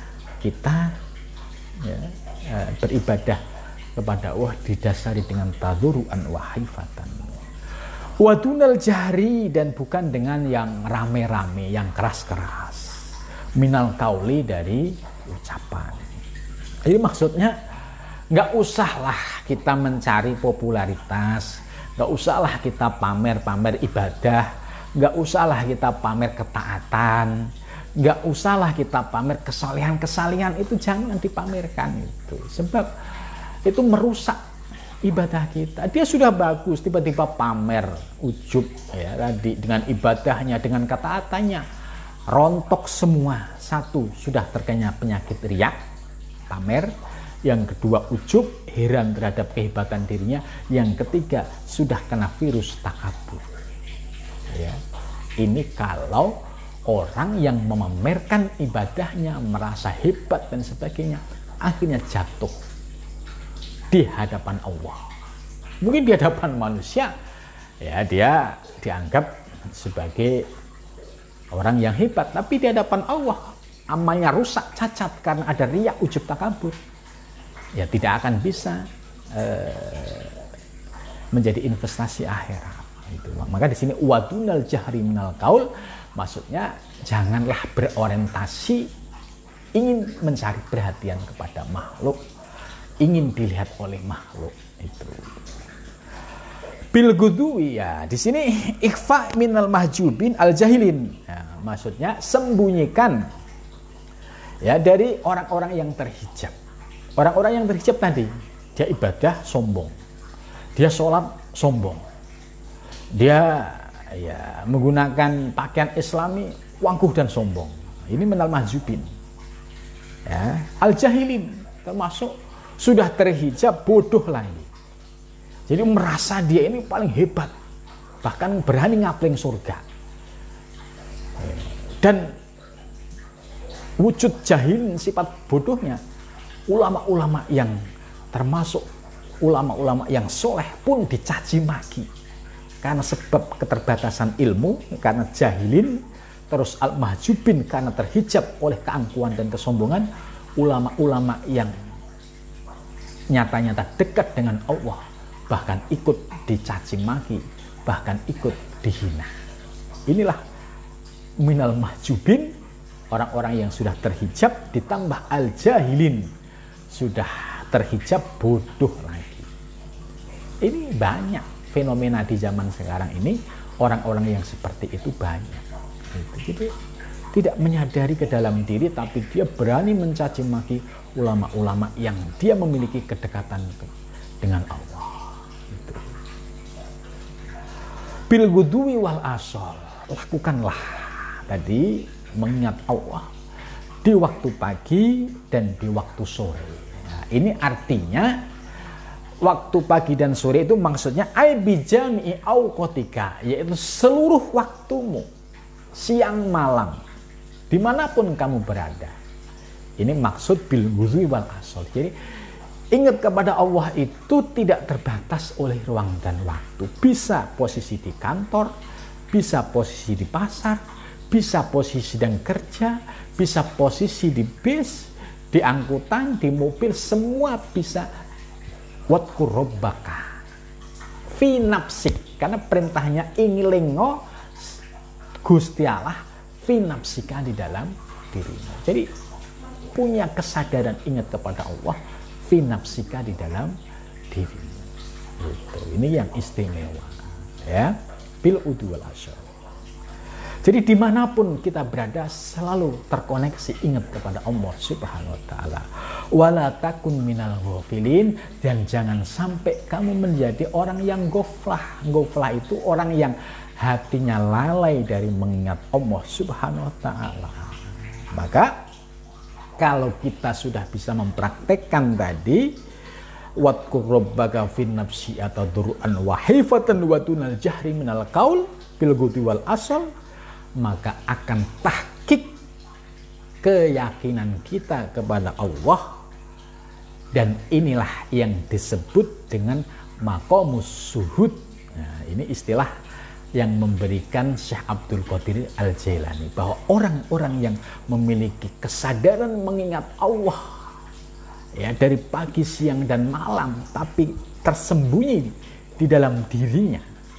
kita ya, beribadah kepada Allah didasari dengan tadhuruan wa haifatan. Wa dunal jahri, dan bukan dengan yang rame-rame, yang keras-keras. Minal kauli, dari ucapan. Jadi maksudnya nggak usahlah kita mencari popularitas, nggak usahlah kita pamer-pamer ibadah, nggak usahlah kita pamer ketaatan, nggak usahlah kita pamer kesalehan-kesalehan, itu jangan dipamerkan itu. Sebab itu merusak ibadah kita. Dia sudah bagus, tiba-tiba pamer, ujub ya tadi dengan ibadahnya, dengan ketaatannya, rontok semua. Satu, sudah terkena penyakit riak, pamer. Yang kedua, ujub, heran terhadap kehebatan dirinya. Yang ketiga, sudah kena virus takabur. Ya. Ini kalau orang yang memamerkan ibadahnya, merasa hebat dan sebagainya, akhirnya jatuh di hadapan Allah. Mungkin di hadapan manusia, ya dia dianggap sebagai orang yang hebat, tapi di hadapan Allah amalnya rusak, cacat karena ada riya, ujub, takabur. Ya tidak akan bisa uh, menjadi investasi akhirat. Itu. Maka di sini wadunal jahri minal qaul, maksudnya janganlah berorientasi ingin mencari perhatian kepada makhluk, ingin dilihat oleh makhluk itu. Bil gudwi, ya di sini ikhfa minal mahjubin al jahilin. Ya, maksudnya sembunyikan ya dari orang-orang yang terhijab. Orang-orang yang terhijab tadi, dia ibadah sombong, dia sholat sombong, dia ya menggunakan pakaian Islami wangkuh dan sombong. Ini minal mahjubin. Ya, al jahilin termasuk sudah terhijab bodoh lagi. Jadi merasa dia ini paling hebat, bahkan berani ngapling surga. Dan wujud jahil, sifat bodohnya, ulama-ulama yang termasuk ulama-ulama yang soleh pun dicaci maki karena sebab keterbatasan ilmu, karena jahilin, terus al-mahjubin karena terhijab oleh keangkuhan dan kesombongan. Ulama-ulama yang nyata-nyata dekat dengan Allah bahkan ikut dicaci maki, bahkan ikut dihina. Inilah minal mahjubin, orang-orang yang sudah terhijab ditambah al-jahilin, sudah terhijab bodoh lagi. Ini banyak fenomena di zaman sekarang ini, orang-orang yang seperti itu banyak. Jadi tidak menyadari ke dalam diri, tapi dia berani mencaci maki ulama-ulama yang dia memiliki kedekatan dengan Allah. Itu. Bil gudwi wal asal, lakukanlah tadi mengingat Allah di waktu pagi dan di waktu sore. Nah, ini artinya waktu pagi dan sore itu maksudnya ai bijami auqatika, yaitu seluruh waktumu, siang malam, dimanapun kamu berada. Ini maksud bil gudwi wal asal. Jadi ingat kepada Allah itu tidak terbatas oleh ruang dan waktu. Bisa posisi di kantor, bisa posisi di pasar, bisa posisi sedang kerja, bisa posisi di bis, di angkutan, di mobil, semua bisa. Wadkur rabbaka fi nafsik, karena perintahnya ingilingo Gusti Allah fi nafsika, di dalam dirimu. Jadi punya kesadaran ingat kepada Allah fi nafsika, di dalam dirimu. Gitu. Ini yang istimewa ya, bil udhu wal asyar. Jadi dimanapun kita berada selalu terkoneksi ingat kepada Allah Subhanahu wa ta'ala. Wala takun minal ghafilin, dan jangan sampai kamu menjadi orang yang ghaflah. Ghaflah itu orang yang hatinya lalai dari mengingat Allah Subhanahu wa ta'ala. Maka kalau kita sudah bisa mempraktekkan tadi wadkur rabbaka fin nafsi atau duru'an wa hifatan wa tunal jahri minal qaul bil ghudwi wal asal, maka akan tahqiq keyakinan kita kepada Allah, dan inilah yang disebut dengan maqamus suhud. Nah, ini istilah yang memberikan Syekh Abdul Qadir Al-Jailani, bahwa orang-orang yang memiliki kesadaran mengingat Allah ya dari pagi, siang dan malam, tapi tersembunyi di dalam dirinya,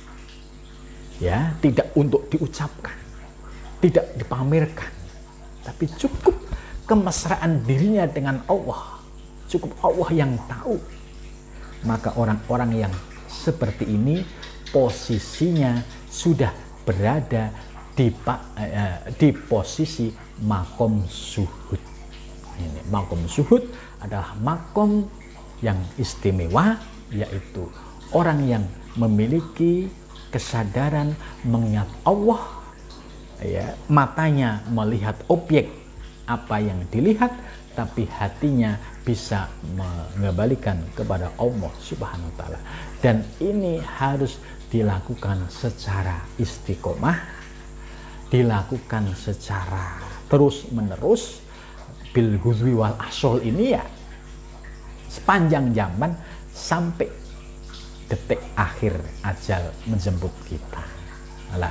ya tidak untuk diucapkan, tidak dipamerkan, tapi cukup kemesraan dirinya dengan Allah, cukup Allah yang tahu. Maka orang-orang yang seperti ini posisinya sudah berada di, eh, di posisi makom suhud. Ini makom suhud adalah makom yang istimewa, yaitu orang yang memiliki kesadaran mengingat Allah, ya, matanya melihat objek apa yang dilihat, tapi hatinya bisa mengembalikan kepada Allah Subhanahu wa taala. Dan ini harus dilakukan secara istiqomah, dilakukan secara terus menerus, bil ghudwi wal asol ini ya sepanjang zaman sampai detik akhir ajal menjemput kita. Nah,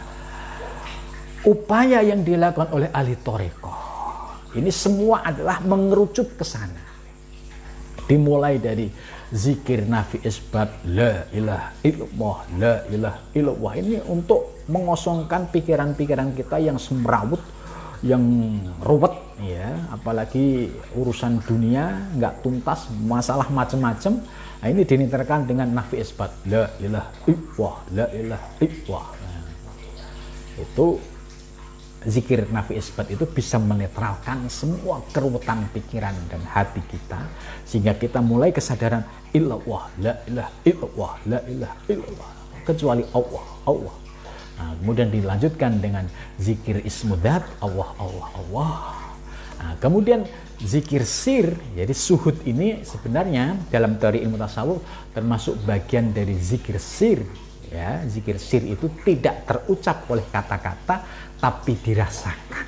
upaya yang dilakukan oleh ahli thariqah ini semua adalah mengerucut ke sana. Dimulai dari zikir nafi isbat la ilaha illallah, la ilaha illallah, ini untuk mengosongkan pikiran-pikiran kita yang semrawut, yang ruwet ya, apalagi urusan dunia nggak tuntas, masalah macam-macam. Nah, ini dinitarkan dengan nafi isbat la ilaha illallah, la ilaha illallah. Nah, itu zikir nafi isbat itu bisa menetralkan semua keruwetan pikiran dan hati kita, sehingga kita mulai kesadaran illallah, la ilaha illallah, la ilaha illallah, kecuali Allah, Allah. Nah, kemudian dilanjutkan dengan zikir ismudat, Allah, Allah, Allah. Nah, kemudian zikir sir, jadi suhud ini sebenarnya dalam teori ilmu tasawuf termasuk bagian dari zikir sir. Ya, zikir sir itu tidak terucap oleh kata-kata, tapi dirasakan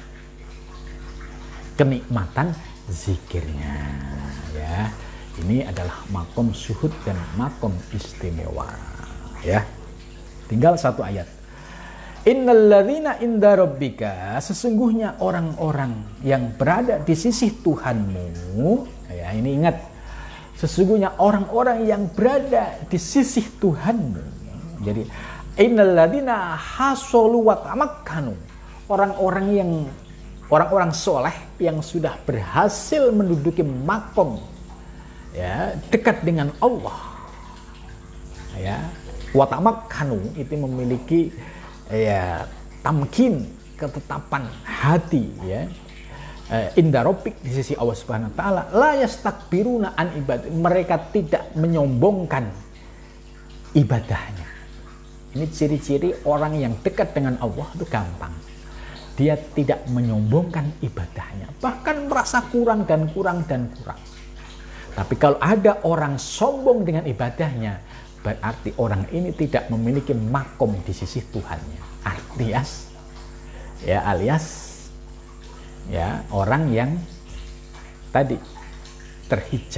kenikmatan zikirnya. Ya, ini adalah makom suhud dan makom istimewa. Ya, tinggal satu ayat. Innalladzina inda rabbika, sesungguhnya orang-orang yang berada di sisi Tuhanmu. Ya, ini ingat, sesungguhnya orang-orang yang berada di sisi Tuhanmu. Jadi innalladzina hasolu wa tamakkanu, orang-orang yang orang-orang soleh yang sudah berhasil menduduki makom ya dekat dengan Allah, ya, wa tamakkanu itu memiliki ya tamkin, ketetapan hati, ya, inda rabbik, di sisi Allah Subhanahu wa taala, la yastakbiruna an ibadah, mereka tidak menyombongkan ibadahnya. Ini ciri-ciri orang yang dekat dengan Allah itu gampang. Dia tidak menyombongkan ibadahnya, bahkan merasa kurang dan kurang dan kurang. Tapi kalau ada orang sombong dengan ibadahnya, berarti orang ini tidak memiliki makom di sisi Tuhannya. Alias, ya alias, ya orang yang tadi terhijab,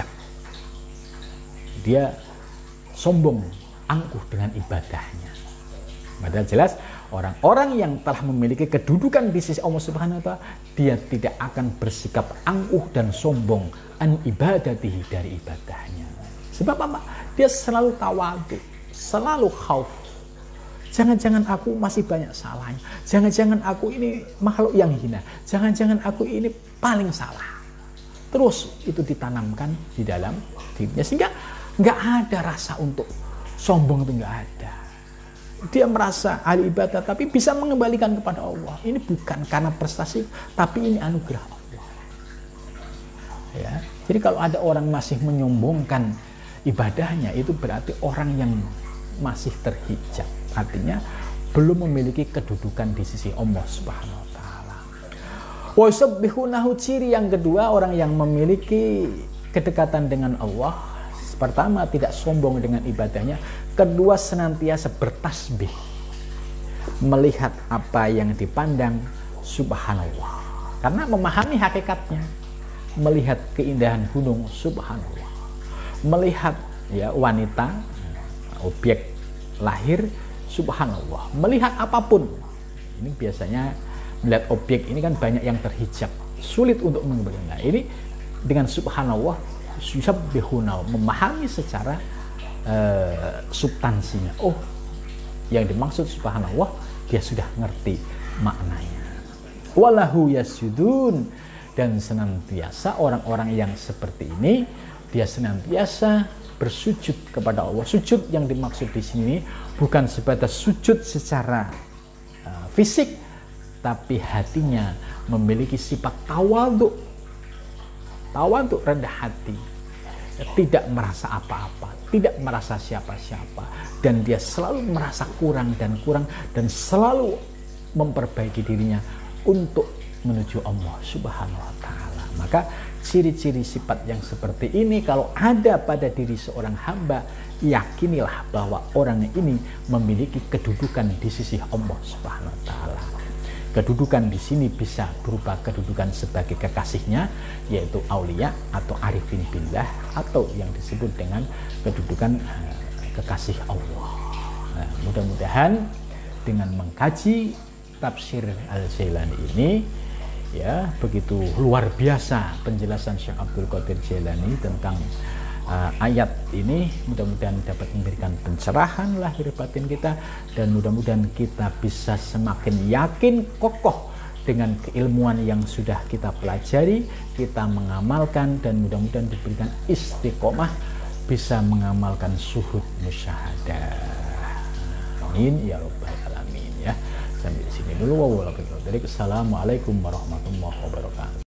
dia sombong, angkuh dengan ibadahnya. Padahal jelas orang-orang yang telah memiliki kedudukan di sisi Allah Subhanahu wa taala, dia tidak akan bersikap angkuh dan sombong an ibadatihi, dari ibadahnya. Sebab apa? Dia selalu tawadhu, selalu khauf. Jangan-jangan aku masih banyak salahnya. Jangan-jangan aku ini makhluk yang hina. Jangan-jangan aku ini paling salah. Terus itu ditanamkan di dalam dirinya, sehingga nggak ada rasa untuk sombong, itu nggak ada. Dia merasa ahli ibadah tapi bisa mengembalikan kepada Allah. Ini bukan karena prestasi, tapi ini anugerah Allah. Ya, jadi kalau ada orang masih menyombongkan ibadahnya, itu berarti orang yang masih terhijab. Artinya belum memiliki kedudukan di sisi Allah Subhanahu wa taala. Wa yusabbihunahu, ciri yang kedua orang yang memiliki kedekatan dengan Allah, pertama tidak sombong dengan ibadahnya, kedua senantiasa bertasbih, melihat apa yang dipandang subhanallah, karena memahami hakikatnya, melihat keindahan gunung subhanallah, melihat ya wanita objek lahir subhanallah, melihat apapun. Ini biasanya melihat objek ini kan banyak yang terhijab, sulit untuk mengembalikan. Nah, ini dengan subhanallah, yusabbihuna, memahami secara uh, substansinya. Oh, yang dimaksud subhanallah, dia sudah ngerti maknanya. Walahu yasjudun, dan senantiasa orang-orang yang seperti ini, dia senantiasa bersujud kepada Allah. Sujud yang dimaksud di sini bukan sebatas sujud secara uh, fisik, tapi hatinya memiliki sifat tawadhu. Tawadhu, rendah hati, tidak merasa apa-apa, tidak merasa siapa-siapa, dan dia selalu merasa kurang dan kurang, dan selalu memperbaiki dirinya untuk menuju Allah Subhanahu wa Ta'ala. Maka ciri-ciri sifat yang seperti ini kalau ada pada diri seorang hamba, yakinilah bahwa orang ini memiliki kedudukan di sisi Allah Subhanahu wa Ta'ala. Kedudukan di sini bisa berupa kedudukan sebagai kekasihnya, yaitu aulia atau arifin billah, atau yang disebut dengan kedudukan uh, kekasih Allah. Nah, mudah-mudahan dengan mengkaji tafsir Al-Jailani ini, ya, begitu luar biasa penjelasan Syekh Abdul Qadir Jailani tentang uh, ayat ini, mudah-mudahan dapat memberikan pencerahan lahir batin kita, dan mudah-mudahan kita bisa semakin yakin kokoh dengan keilmuan yang sudah kita pelajari, kita mengamalkan, dan mudah-mudahan diberikan istiqomah bisa mengamalkan syuhud musyahadah. Amin ya rabbal alamin, ya. Sampai di sini dulu. Wassalamualaikum warahmatullahi wabarakatuh.